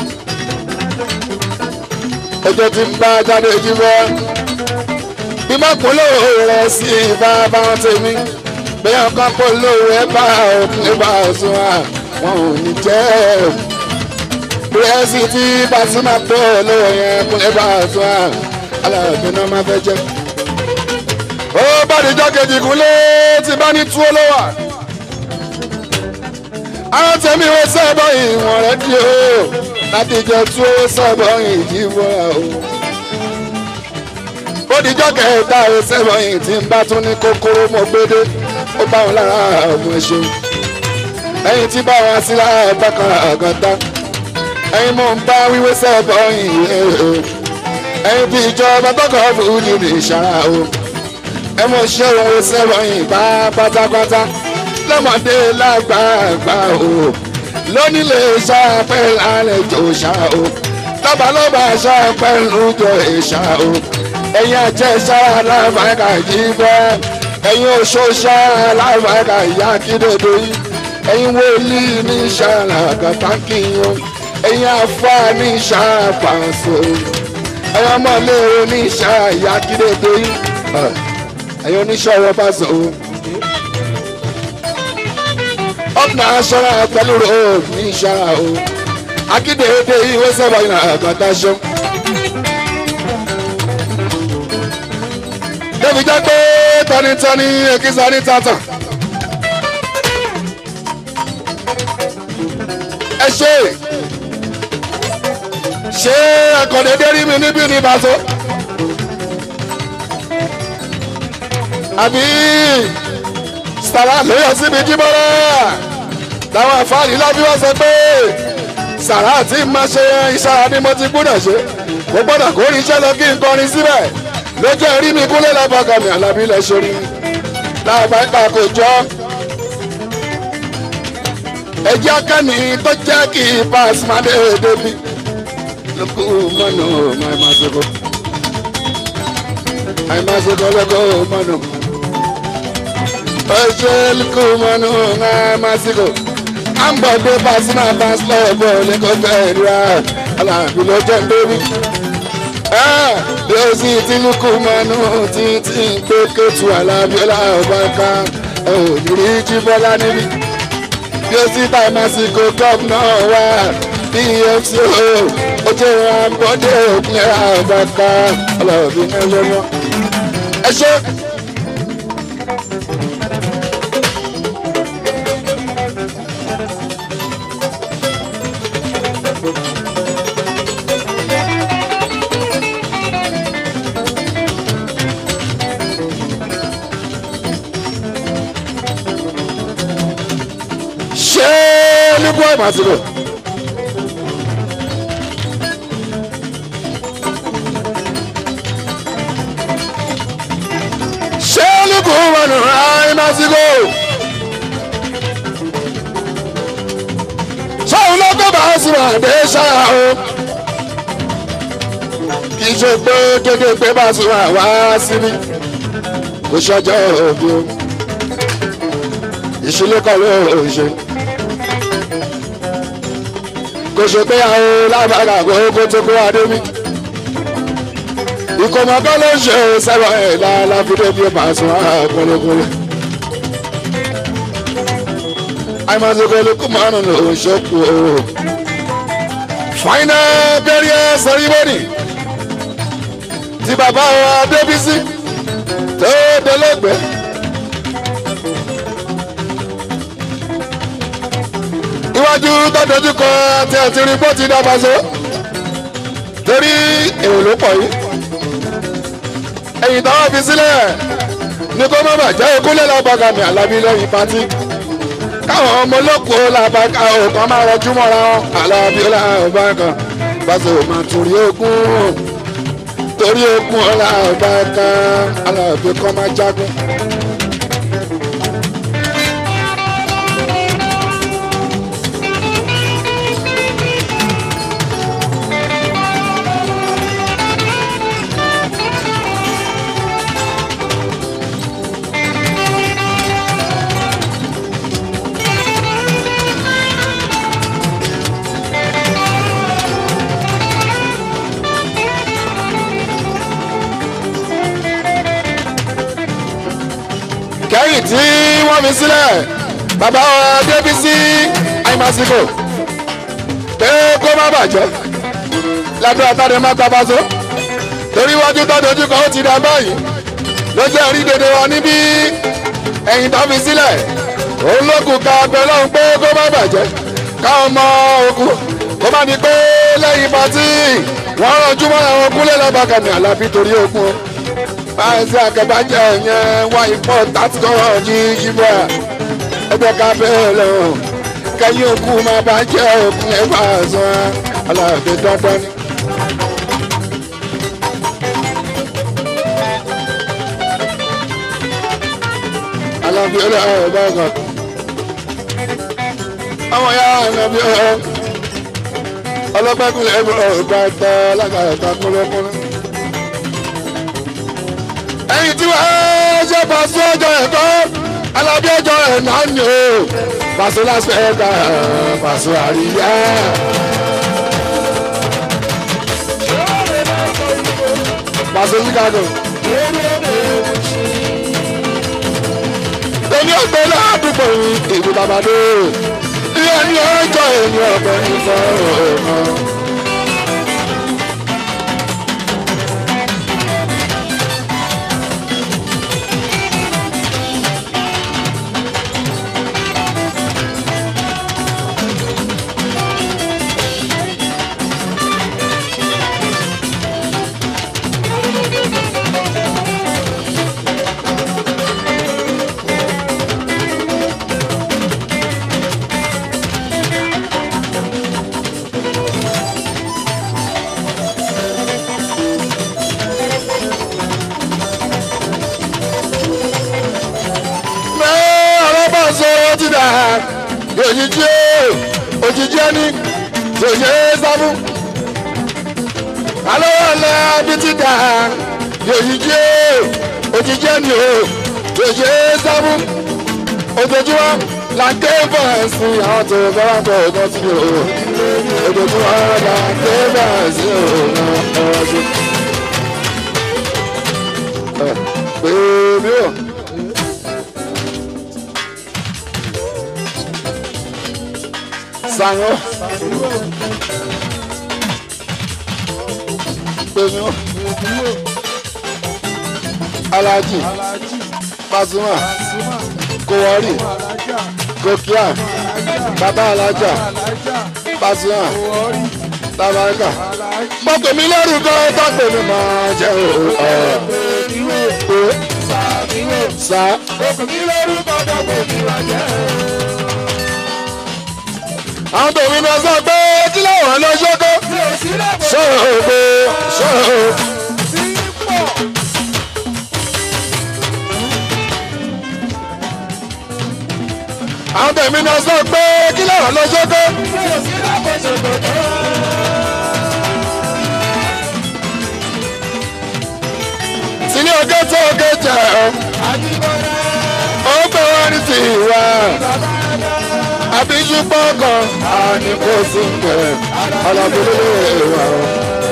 ọjọ́ tí ń bá jáde jí bọ́ bí má polówó rẹ̀ sí bàbá wọn tèmi bí ọkàn polówó rẹ̀ bá òkè bá ọ̀sùn wa wọn ò ní jẹ́ bírẹ́sì tí Pasuma polówó yẹn kúnlẹ̀ bá ọ̀sùn wa Àlàbí náà má fẹ́ jẹ́ ó bá dijọ́ kejì kúnlẹ̀ tí bá ní tú olówà àwọn tèmi wo sẹ́bọ̀ ìwọ̀n rẹ̀ di o láti jẹ tú owó sẹ́bọ̀ ìdìbò o. ó dijọ́ kẹta o sẹ́bọ̀ yìí tí ń bá tún ní kókóró mọ́ gbédé ó bá wọn lára ọmọ ẹṣin. ẹyin tí bá wọn sí lára bákan àgàtà ẹyin mò ń bá wíwé sẹ́bọ̀ yìí o. ẹyin tí ìjọba tọkọ fújì ní ìṣàrà o. ẹ mọ̀ ṣé òun sẹ́bọ̀ yìí bá pátápátá lọ́mọdé lágbàgbà o lónílé ṣàpẹ́ lálẹ́ tó ṣá o lọ́balọ́ba ṣàpẹ́ lójó ìṣá o ẹ̀yin àjẹsà alábàákà yìí bọ́ ẹ̀yin oṣooṣà alábàákà ìyá kídòdó yìí ẹ̀yin wòlíì ní ṣàlàkàtà kìíyan ẹ̀yin afá ní ṣàpàṣọ ẹ̀yin ọmọléèrè ní ṣàyà kídòdó yìí ẹ̀yin oníṣòwò bá sọ o. ọ̀nà aṣọ́ra pẹ̀lú road ní ìṣara o akíndéédé ìwé sábà yìí náà àgbàtà ṣọ́. débi jẹ́ pé tọ́nitọ́ni èkìsà ní tàtà. ẹ ṣe ẹ̀kọ́dédé rí mi níbí ní ìbáṣọ. àbí sàrà ló yọ síbi jíbọ́lá làwọn àfáàní lábí wọ́n sọ pé sàrà àti má ṣe ìṣara ni mo ti gbúdọ̀ ṣe kò gbọ́dọ̀ kó rí iṣẹ́ lọ kí n kọrin síbẹ̀ lójú ẹ̀rí mi kúnlẹ̀ lábàgàmì Àlàbí lẹ̀ sórí lábàgbà kò jọ ẹjẹ́ akẹ́ni tó jẹ́ kí Pasuma dé débi lóko mọ́nà àìmásìkò lóko mọ́nà ọ̀ṣẹ́ lóko mọ́nà àìmásìkò àǹbọ̀dé Pasuma fans club lẹ́kọ̀ọ́ fẹ́ẹ́ rí wa aláàbí ló jẹ́ ndóbi. Bí ó sì ti lóko mọ́nà títí pé kẹ́tù aláàbí ọlọ́ọ̀bọ̀ká òjìrí jí bọ́lá níbí. Bí ó sì ta àìmásìkò club náà wá. PFC ó jẹ́ àbọ̀dé òpinlẹ̀ àbàkà ọlọ́ọ̀bí ní ọlọ́mọ. Ẹ ṣe. Ṣé ní bọ́ ìmàsílò? Kúmọ̀nù àìmásíkò. Sọ́hun ló gbé Pasuma dé ṣáà o. Kì í ṣe pé kéde pé Pasuma wá síbí. Kò ṣọjọ́ òbí o. Ìṣílẹ̀ kan ló ṣe. Kò ṣe pé àwọn lábàgà kó tó kó adé mi. Ìkọ̀mọ̀kọ́ ló ṣe sábà ẹ̀dá láfídé bí Pasuma kúnlẹ̀kúnlẹ̀. Àìmásíkò ló kú márùn ló ń ṣọ́kù o. Final burial ceremony ti bàbá wa Adébísí tó délẹ́gbẹ́. Iwájú tó dojú kọ tí a ti rí bó ti dá Paso torí èrò ló pọ̀ yìí. Ẹ̀yìn táwọn fi sílẹ̀ ní kó má bàjẹ́ okúnlẹ̀ lábàgàmì Àlàbí lẹ́yìn pátí káwọn ọmọ olóko làbàkà òkan máa rọjú mọ́ra wọn Àlàbí làbàkà Paso máa torí ogún làbàkà Àlàbí kọ́ máa jágún. Kẹ́yìn tí wọ́n fi sílẹ̀ bàbá Adébísí Àìmásíkò pé kó má bàjẹ́ ládùn àtàdé má gba Paso torí iwájú tó dojú kan ó ti dá báyìí ló jẹ́ rí dédé wọn níbí ẹ̀yìn tó fi sílẹ̀ òun ló kù ká bẹ lọ́hùn pé kó má bàjẹ́ káwọn ọmọ ogun kó má ní pé lẹ́yìn pàtí wọ́n rànjú mọ́ àwọn kúlẹ̀ lọ́bàkàmì Àlàbí torí ogun báyìí akẹ́bàjẹ́ yẹn wá ipò tàtúkọ̀ jíjíbọ̀ ẹgbẹ́ ká bẹ́ẹ̀ lọ kẹ́yìn òkú máa bá jẹ́ òkun ẹ̀ bá sọ Àlàbí dandan ni. Àlàbí ọlọ́ọ̀ bá kàn àwọn ya Àlàbí ọlọ́pẹ́kùnlé ẹ̀bùn ọ̀gbà tọ́ lágbàtà kúnlẹ́kúnlẹ́. Ẹ̀yin tí wọ́n ṣe Paso ọjọ́ ẹ̀kọ́ Àlàbí ọjọ́ ẹ̀ náà ni o Paso lásìkò ẹ̀ka Paso àríyá. Paso Chicago. Èmi ọ̀gbẹ́ ládùúgbò ìlú Bàbáde. Ilé ẹni ọjọ́ èmi ọ̀gbẹ́ ní sọ̀rọ̀ ẹ̀mọ́. òjijì ẹni tòye sábú alówólẹ̀ bìtìdà yòòyìjẹ́ òjijẹ́ ni o yòòyè sábú ojoojúmọ́ la ń ké bọ̀ ẹ̀sìn àwọn tó bá wà bọ̀ ọ̀gá sí o ojoojúmọ́ la ń ké bọ̀ ẹ̀sìn ọ̀rọ̀ sí. Bèbí o. Sango. Bèbí o. Alhaji. Pasuma. Kowari. Kokia. Baba Alhaja. Pasuma. Tabarika. Mọ̀tò mi lórúkọ tọ́pẹ̀ mi máa jẹ́ o. Sa. Mọ̀tò mi lórúkọ tọ́pẹ̀ mi máa jẹ́ o. Àwọn tòmí náà sọ pé kí làwọn lọ ṣókó. Ṣóògbé ṣóò. Àwọn tòmí náà sọ pé kí làwọn lọ ṣókó. Sílé ọjọ́ tó ọjọ́ jà ọ́. Ó gbé wá ní ti ìwà. Àbíjú pọ́kàn. Àní kò sí pẹ̀. Ọlọ́gbọ́dọ́ ìwà ọ́.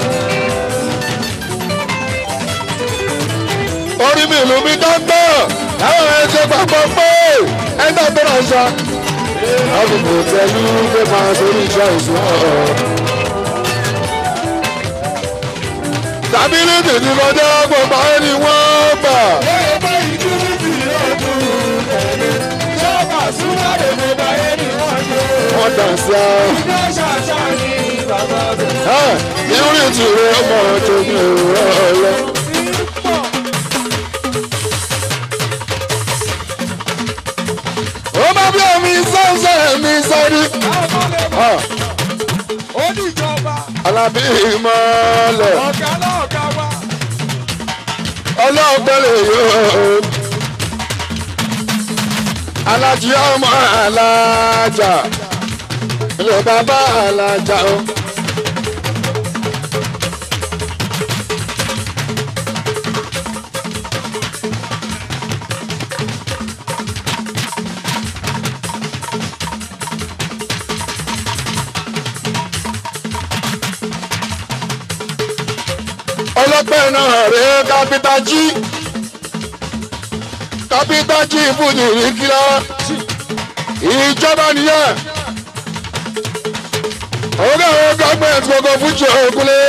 Orí mi ìlú mi dọ́gbọ́. Àwọn ẹ̀jẹ̀ gbàgbọ́ pé ẹ̀dá tó rà ṣá. Àbùkù tẹ̀lú pé máa sórí iṣẹ́ ìṣúná ọ̀. Tàbí ní tètè lọ́jọ́ gbọ̀ngbà ẹni wọ́n gbà. Wọ́n dà sí a. Irú ìtìrẹ ọmọ tó ní òwúrọ̀ ọlọ́. Ó máa bí omi sọ́ọ̀sẹ̀ mi sọ́rí. Alábí ìmọ̀lẹ̀. Ọlọ́ọ̀gbẹ́lẹ̀ yóò. Alájí ọmọ alájà. Ilé bàbá alájà o. Ọlọ́pẹ́ náà rèé kápítà jí. Kápítà jí fún ìrìkìlá. Ìjọba nìyẹn. Ọ̀gá àwọn gọ́ọ̀mẹ̀ntì gbogbo fújì ògúnlé.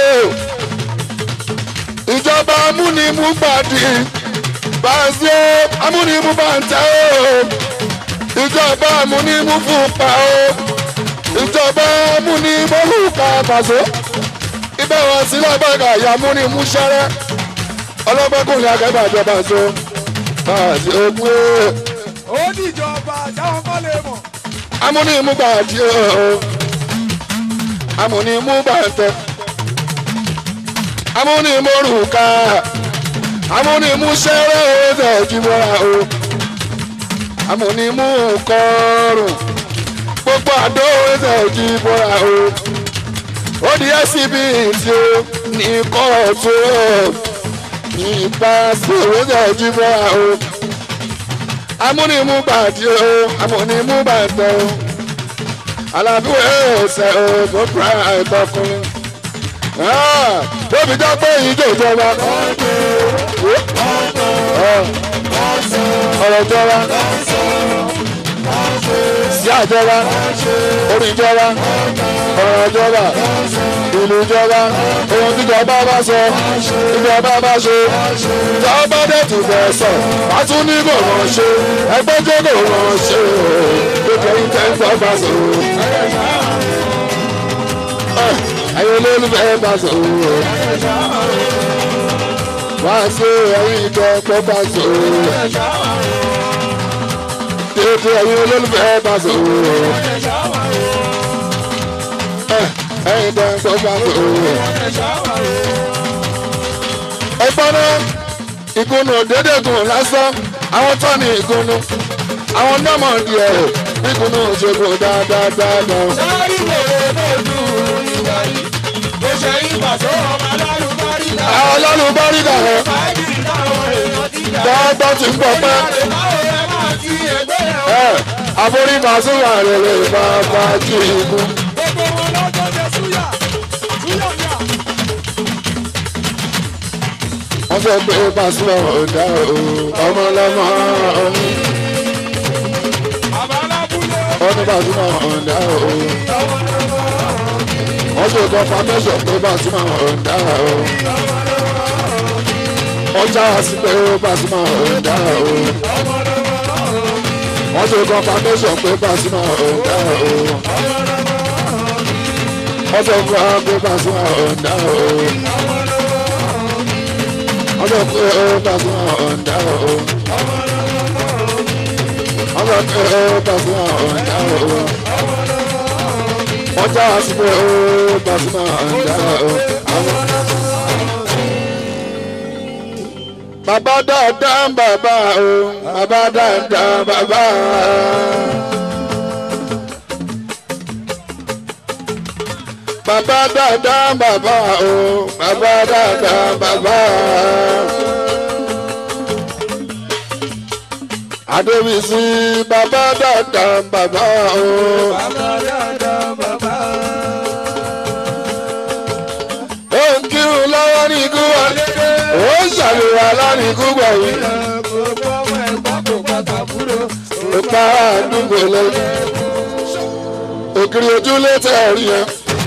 Ìjọba amúnimúgbàdì. Bàṣẹ amúnimúbàǹtẹ̀ o. Ìjọba amúnimúfúnpa o. Ìjọba amúnimọ́hùkà bàṣẹ. Ibẹ̀ wọn sí lọ́gbàgà ìyàmúnimúṣẹ́rẹ́. Ọlọ́gbẹ́kùnrin akẹ́bà ìjọba so. Bàṣẹ ogun o. Ó dìjọba àjáwọn kọ́ lè mọ̀. Amúnimúgbàdì o. Amúnimúbàǹtẹ̀. Amúnimórùkà. Amúnimúṣẹ́rẹ́ ọ̀dọ̀ ìjìmọ̀ra o. Amúnimúkọrùn. Gbogbo àdó ọ̀dọ̀ ìjìmọ̀ra o. Ó di SCB tí ó ní kóòtù ní ìpàṣẹ ọ̀dọ̀ ìjìmọ̀ra o. Amúnimúbàdì o. Amúnimúbàǹtẹ̀ o. Alábíwẹ̀ ẹ̀sẹ̀ o. Tó pra ẹ̀tọ́kùnrin. Tóbi jẹ́ pé ìjọ ìjọba. Ọ̀rọ̀ ìjọba. Sí àjọba. Orí ìjọba. Ọ̀rọ̀ ìjọba. Ìlú ìjọba. Ohun tí ìjọba bá sọ. Ìjọba bá ṣe. Ìjọba dẹ̀ tún bẹ̀ sọ. Wàá tún ní kò rán ṣe. Ẹgbẹ́ tó kò rán ṣe. Gbogbo ìtẹ́ ń tọ́ bá sọ. Ayé olólùfẹ́ bá sọ̀rọ̀. Wá sí ẹ̀yìn ìjọpọ̀ bá sọ̀rọ̀. Tètè ayé olólùfẹ́ bá sọ̀rọ̀. Ẹ̀yìn ìjọpọ̀ bá sọ̀rọ̀. Ẹgbọ́n náà ìgúnnù dédégun lásán. Àwọn tó ní ìgúnnù. Àwọn nọ́mọ̀ díẹ̀ ìgúnnù ṣègùn dáadáa. Sáré ìwé lójú ìgbà yìí. Ó ṣe ìbàṣọ́ ọmọ aláàrú wọn. Dọ́gbọ́n ti ń bọ̀ pẹ́. Àforí màsúwà rẹ̀ lè máa bá jí ikú. Wọ́n fẹ́ pé Pasuma ọ̀dà ọmọ ọlọ́mọ ọ̀hún. Wọ́n ní Pasuma ọ̀dà wọ́n ṣe confirmation pé Pasuma ọ̀dà wọ́n já sí pé Pasuma ọ̀dà wọ́n ṣe confirmation pé Pasuma ọ̀dà wọ́n sọ fún wa pé Pasuma ọ̀dà wọ́n sọ pé Pasuma ọ̀dà wọ́n sọ pé Pasuma ọ̀dà wọ́n já sí pé Pasuma ọ̀dà bàbá dáadáa bàbá o bàbá dáadáa bàbá. Bàbá dáadáa bàbá o bàbá dáadáa bàbá. Adébísí bàbá dáadáa bàbá o bàbá dáadáa bàbá. Ó ń kírun lọ́wọ́ ní ikú wa, ó ń ṣàlùwà ní ikú gbà yìí. Ó pa àdúgbò lẹ́yìn. Ògiri ojúlé tẹ̀ rí yẹn.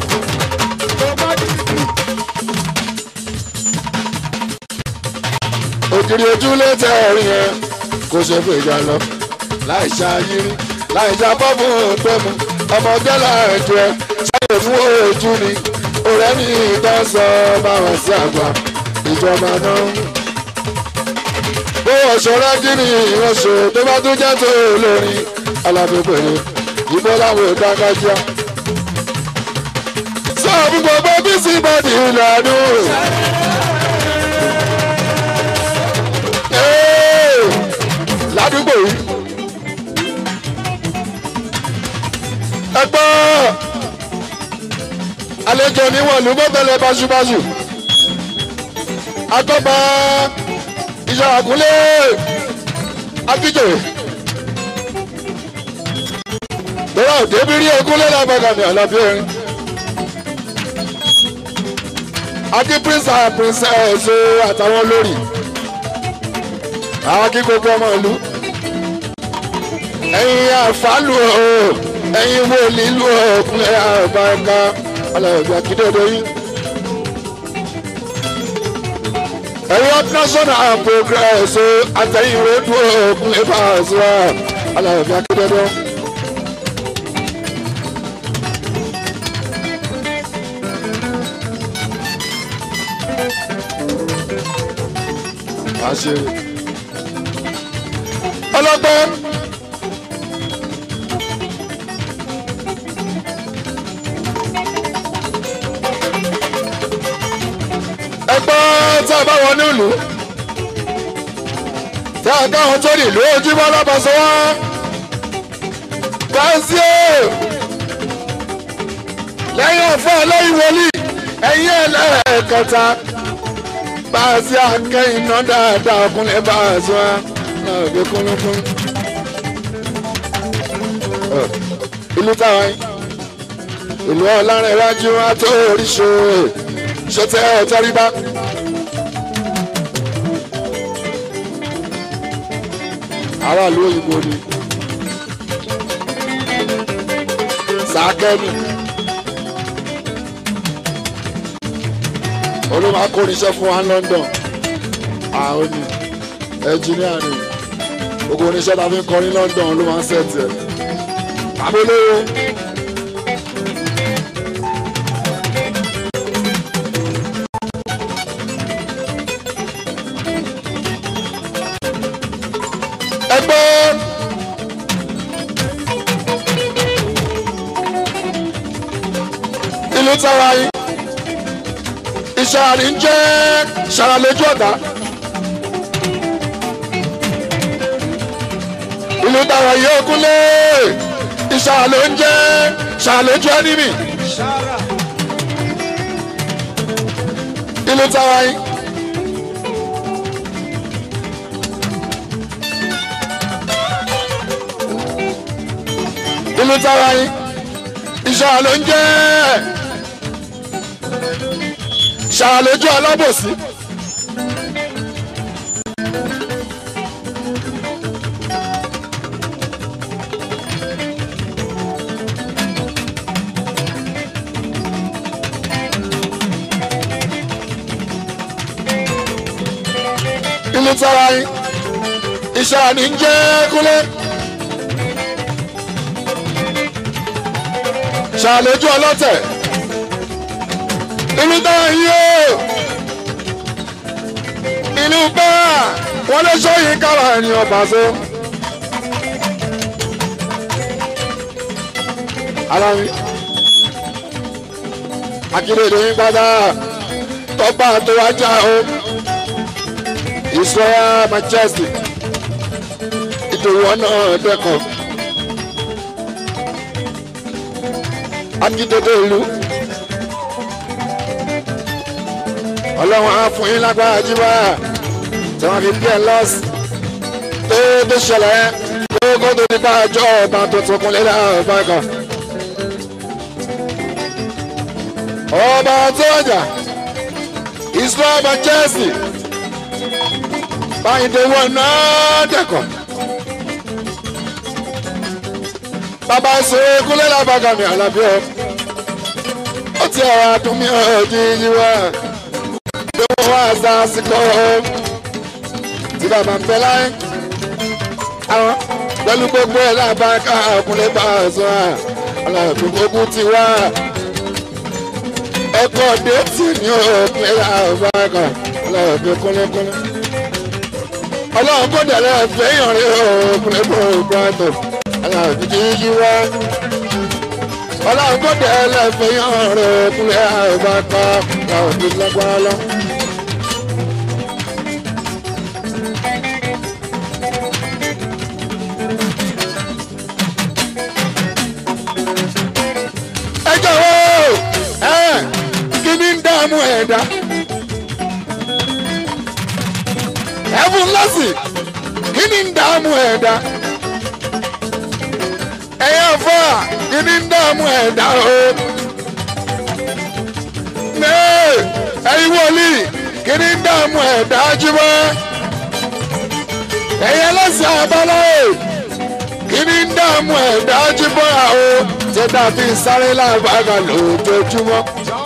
Ògiri ojúlé tẹ̀ rí yẹn. Kò ṣe fèjà lọ. Láì ṣàyírí, láì ṣàbọ̀bù òǹdẹ́mu. Ọmọ gẹ́lá ẹ̀jọ̀ ẹ̀ ṣàyẹ̀ fún ojú ni. Ọ̀rẹ́ ní ìtàn sọ báwọn sí àgbà. Ìjọba náà. Bó ọ̀ṣọ́rá kí ni ìránṣẹ́ tó bá tún jẹ́ tó lórí. Alábẹ́pẹ̀lẹ́ ìbọn láwọn ìdákájá. Sọ́ọ̀bù gbogbo bí sí bọ́dì ìlànà. Ládùúgbò yìí. Ẹ gbọ́ àlejò níwọ̀n ló bọ́tẹ̀lẹ̀ báṣubáṣu. Akọ́ba ìṣọ́ àkúlé akíjò. Bẹ́ẹ̀ òdebírí ogúnlé lábàgàmì àlàbí ẹ̀rín. Akí prince and princess àtàwọn olórí. Àwọn akí gbogbo ọmọ ìlú. Ẹ̀yin àfálù o, ẹ̀yin wo lílu òkúnlẹ̀ àbáńká alàgbà kídédé yín. Ẹ̀yin up national and progress àtẹ̀yìn ròdù òkúnlẹ̀ báàsì alàgbà kídédé. Àṣírí ọlọ́gbọ́n ẹgbọ́n tí a bá wọ nílùú tí a káwọn tó ní ìlú ojúmọ́ lábàṣọ wá gáàsì lẹ́yìn ọ̀fọ́ lẹ́yìn wọlé ẹ̀yìn ẹlẹ́ẹ̀kẹta báàsì akẹ́yìn náà dáadáa ọkùnrin báàsì wa náà gbé kúnlúkún. Ìlú táwa yìí ìlú ọ̀làrin iwájú wa tó oríṣi ṣètẹ́ ọ̀tẹ́rìbá. Aráàlú òyìnbó ni sàkẹ́ni olóma akórinṣẹ́ fún wa London àwọn ni ẹnjìníà ni gbogbo oníṣẹ́ ta fi ń kọrin London ló máa ń sẹ́ẹ̀tì ẹ̀ abólówó. ẹgbẹ́ ìlú táwa yìí ìṣàrí ń jẹ́ ṣàràlójú ọ̀tá. ìlú táwa yìí Ògúnlé ìṣàrà ló ń jẹ́ ṣàràlójú ẹnìmì. ìlú táwa yìí ìlú táwa yín ìṣàrà ló ń jẹ́ ṣàrà lójú alábòsí. ìlú táwa yín ìṣàrà ní ń jẹ́ kúlẹ̀. ṣàlójú ọlọ́tẹ̀ ìlú táwọn yìí ó ìlú bá wọn lè sọyìn kára ènìyàn pàṣẹ. alámi akérèdé yín padà tọ́pá tó wájà o Israel Majesty ìdòwò náà dẹ́kọ̀. akíndédé ìlú ọlọ́run á fún yín lágbára jíbá tí wọ́n fi díẹ̀ lọ́sì tó ṣẹlẹ̀ lóko tó ní bá ọjọ́ ọba tó tún kúnlẹ̀ láàrín kan. ọba tó ọjà Israel Majesty báyìí dé wọ́n náà dẹ́kọ̀. bàbá ìṣòro kúnlẹ̀ lábàgà mi àlàbí ọ. ó ti ọ̀rọ̀ àdúmí òjijì wá. tó wọ́n wá sásìkò tí bàbá ń bẹ láyé. àwọn pẹ̀lú gbogbo ẹ̀ lábàgà ọkùnrin bá a sọ à. àlàbí gbogbo ti wá. ẹ̀kọ́ déètì ní òpin lábàgà àlàbí kúnlẹ̀kúnlẹ̀. ọlọ́run kò dẹ̀lẹ́ fẹ́ yàn rí òkùnrin bó gbàtọ̀. Aláàbíjì wá ọlọ́run kò dé ẹlẹ́fẹ̀yàn rẹ̀ kúlẹ̀ àìbáká láòbí lágbára lọ. ẹ jọ̀wọ́ kí ni ń dààmú ẹ̀dá ẹ̀fún lọ́sìn kí ni ń dààmú ẹ̀dá. ẹ̀yà fà kíní ń dààmú ẹ̀dá o. ẹ̀yin wòlíì kíní ń dààmú ẹ̀dá jímọ́. ẹ̀yà lọ́sẹ̀ àbálẹ̀ kíní ń dààmú ẹ̀dá jímọ́ o. ṣé dàbí sáré láàbàgà lójoojúmọ́.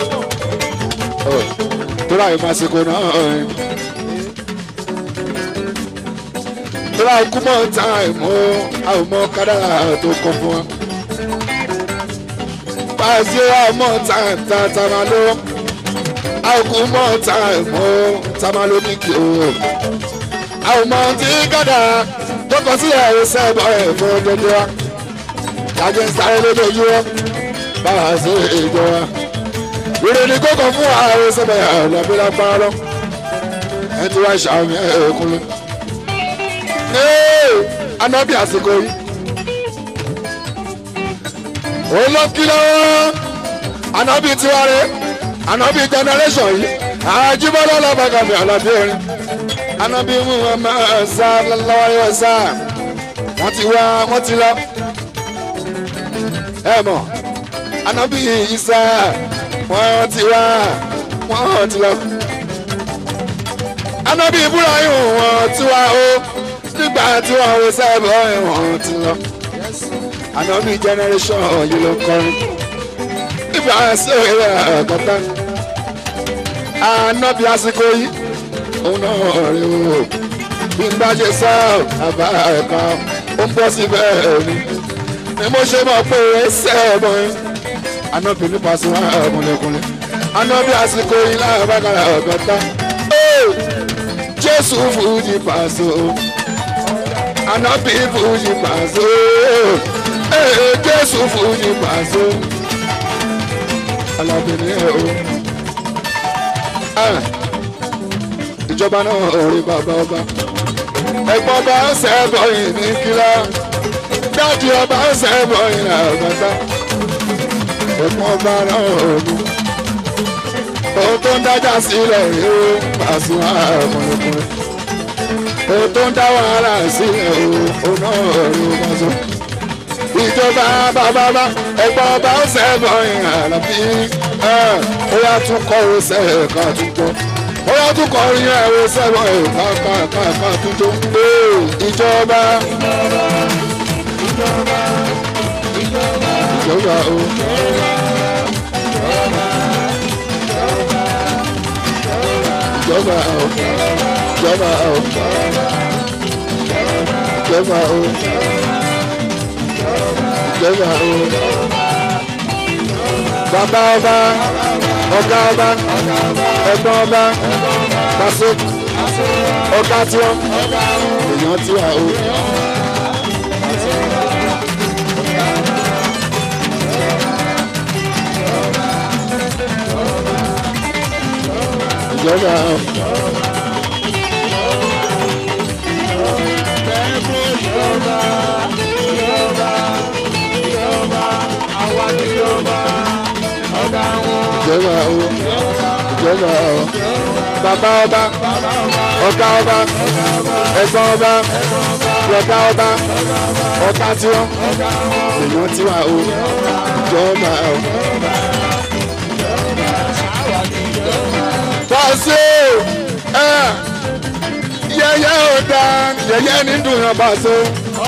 tó láì máa ṣe kó náà. tóra ikú mọ́ táìmù àwọn ọmọ kádàrà tó kọ fún wa. Báyìí ọmọ táìmù tá a máa lọ. Àìkú mọ́ táìmù tá a máa lọ kíkì o. Àwọn ọmọ tí kádàrà tó kọ sílẹ̀ ẹ̀sẹ̀ bọ̀ ẹ̀ fún ọjọ́jọ́ wa. Yàjẹ́ ń sáré lójoojúmọ́. Báyìí ìjọ wa. Ìròyìn kókò fún àwọn ẹ̀sẹ̀ bẹ̀ ẹ̀ lọ́bí lágbára lọ. Ẹ ti wá ṣàmì ẹ̀ẹ́kúnlẹ̀. Anabi àsìkò yìí olókìlọ anabi tiwari anabi generation yìí àjibọlọ lọbàgàmì alábí orin anabi Muhammad sallallahu alaihi wasallam wọn ti wá wọn ti lọ ẹ mọ̀ anabi Isa wọn ti wá wọn ti lọ anabi Ibrahim wọn ti wá o. Nígbà tí wọ́n wo sábà ẹ̀wọ̀n ti lọ. Ànábì generation yìí ló kọrin. Nígbà tí ó yẹ ọ̀gọ́ta. Ànábì àsìkò yìí. Òun náà rí o. Bí n bá ṣe sọ àbá ẹ̀ka, ó ń bọ́ síbẹ̀ ni. Ni mo ṣe mọ̀ pé ẹsẹ̀ ọmọ yẹn. Ànábì nípa sí wọn ọmọlẹ́kùnrin. Ànábì àsìkò yìí láàbàkàrà ọ̀gọ́ta. Jésù fújì pàṣẹ. Ànábì fújì pàṣẹ. Jésù fújì pàṣẹ. Alábìnrin ẹ̀ o. Ìjọba náà rí bàbá ọba. Ẹ̀gbọ́n bá ń sẹ́bọ̀ yìí ní kílá. Dájú ọba ń sẹ́bọ̀ yìí ní àgbàtà. Ẹ̀gbọ́n bá náà rí. Ohun tó ń dájà sílẹ̀ rí o. Pàṣẹ ọmọkùnrin. Ohun tó ń dá wàhálà sílẹ̀ o. Òun náà rí o Pàṣẹ. ìjọba bàbá ẹ̀gbọ́n ọba ó sẹ́gbọ̀n ìhàlà bí ó yà tún kọ́ ó sẹ́ẹ̀kan tún jọ ó yà tún kọ́ ìyẹn ó sẹ́gbọ̀n ìhàlà tún jọ ìjọba ìjọba o. Jọba o, jọba o, jọba o, jọba o. Bàbá ọba, ọ̀gá ọba, ẹ̀gbọ́n ọba, pàṣẹ, ọ̀gá tiwọn, èèyàn tiwa o. Jọba o. Jọba o, jọba o, bàbá ọba, ọ̀gá ọba, ẹ̀gbọ́n ọba, ọ̀gá ọba, ọ̀gá tiwọn, èèyàn tiwa o, jọba o. Pàṣẹ yẹyẹ ò dá yẹyẹ ní dùnyàn pàṣẹ.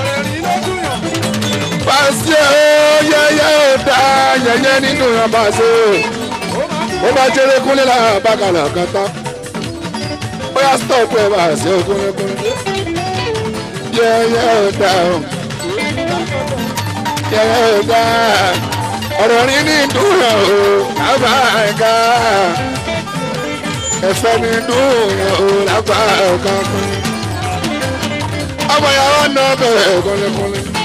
Pàṣẹ yẹyẹ ò dá yẹyẹ ní dùnyàn pàṣẹ. Ó bá jẹ́rẹ́ kúnlẹ̀ lára bàkàlà kàtá. Ó yà stop ẹ̀ pàṣẹ kúnlẹ̀kúnlẹ̀. Yẹyẹ ò dá yẹyẹ ò dá ọ̀rọ̀ rí ní dùnyàn o àbáyíká. Ẹ̀fẹ́ ni dùnyàn o lápá ọ̀kan kan. Ọmọ yàrá náà bẹ̀rẹ̀ kúnlẹ̀kúnlẹ̀.